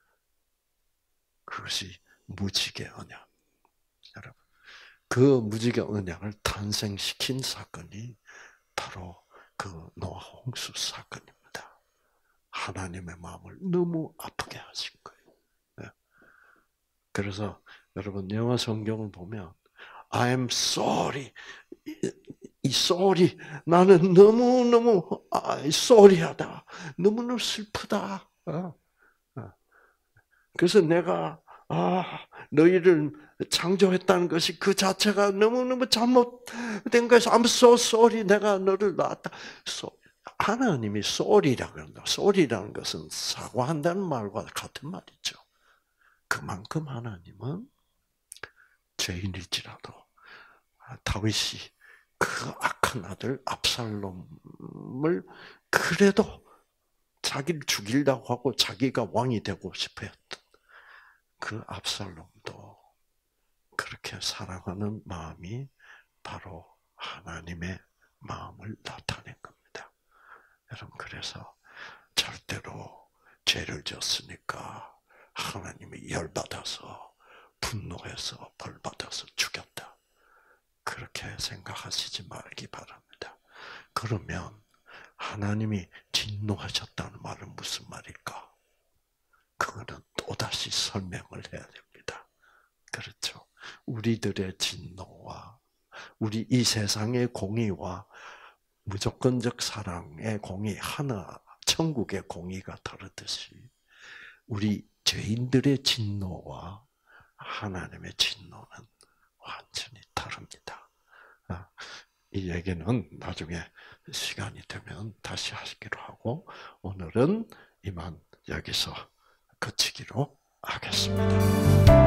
그것이 무지개 언약. 여러분, 그 무지개 언약을 탄생시킨 사건이 바로 그 노아 홍수 사건입니다. 하나님의 마음을 너무 아프게 하신 거예요. 그래서 여러분 영어 성경을 보면 I am sorry. 이 sorry 나는 너무 너무 sorry하다. 너무너무 슬프다. 그래서 내가 아, 너희를 창조했다는 것이 그 자체가 너무너무 잘못된 것이 I'm so sorry. 내가 너를 낳았다. 하나님이 sorry라고 한다. sorry라는 것은 사과한다는 말과 같은 말이죠. 그만큼 하나님은 죄인일지라도 다윗이 그 악한 아들 압살롬을 그래도 자기를 죽이려고 하고 자기가 왕이 되고 싶어 했던 그 압살롬도 그렇게 사랑하는 마음이 바로 하나님의 마음을 나타낸 겁니다. 여러분, 그래서 절대로 죄를 졌으니까 하나님이 열받아서 분노해서 벌받아서 죽였다. 그렇게 생각하시지 말기 바랍니다. 그러면 하나님이 진노하셨다는 말은 무슨 말일까? 그거는 또다시 설명을 해야 됩니다. 그렇죠. 우리들의 진노와 우리 이 세상의 공의와 무조건적 사랑의 공의 하나, 천국의 공의가 다르듯이 우리 죄인들의 진노와 하나님의 진노는 완전히 다릅니다. 이 얘기는 나중에 시간이 되면 다시 하시기로 하고 오늘은 이만 여기서 그치기로 하겠습니다.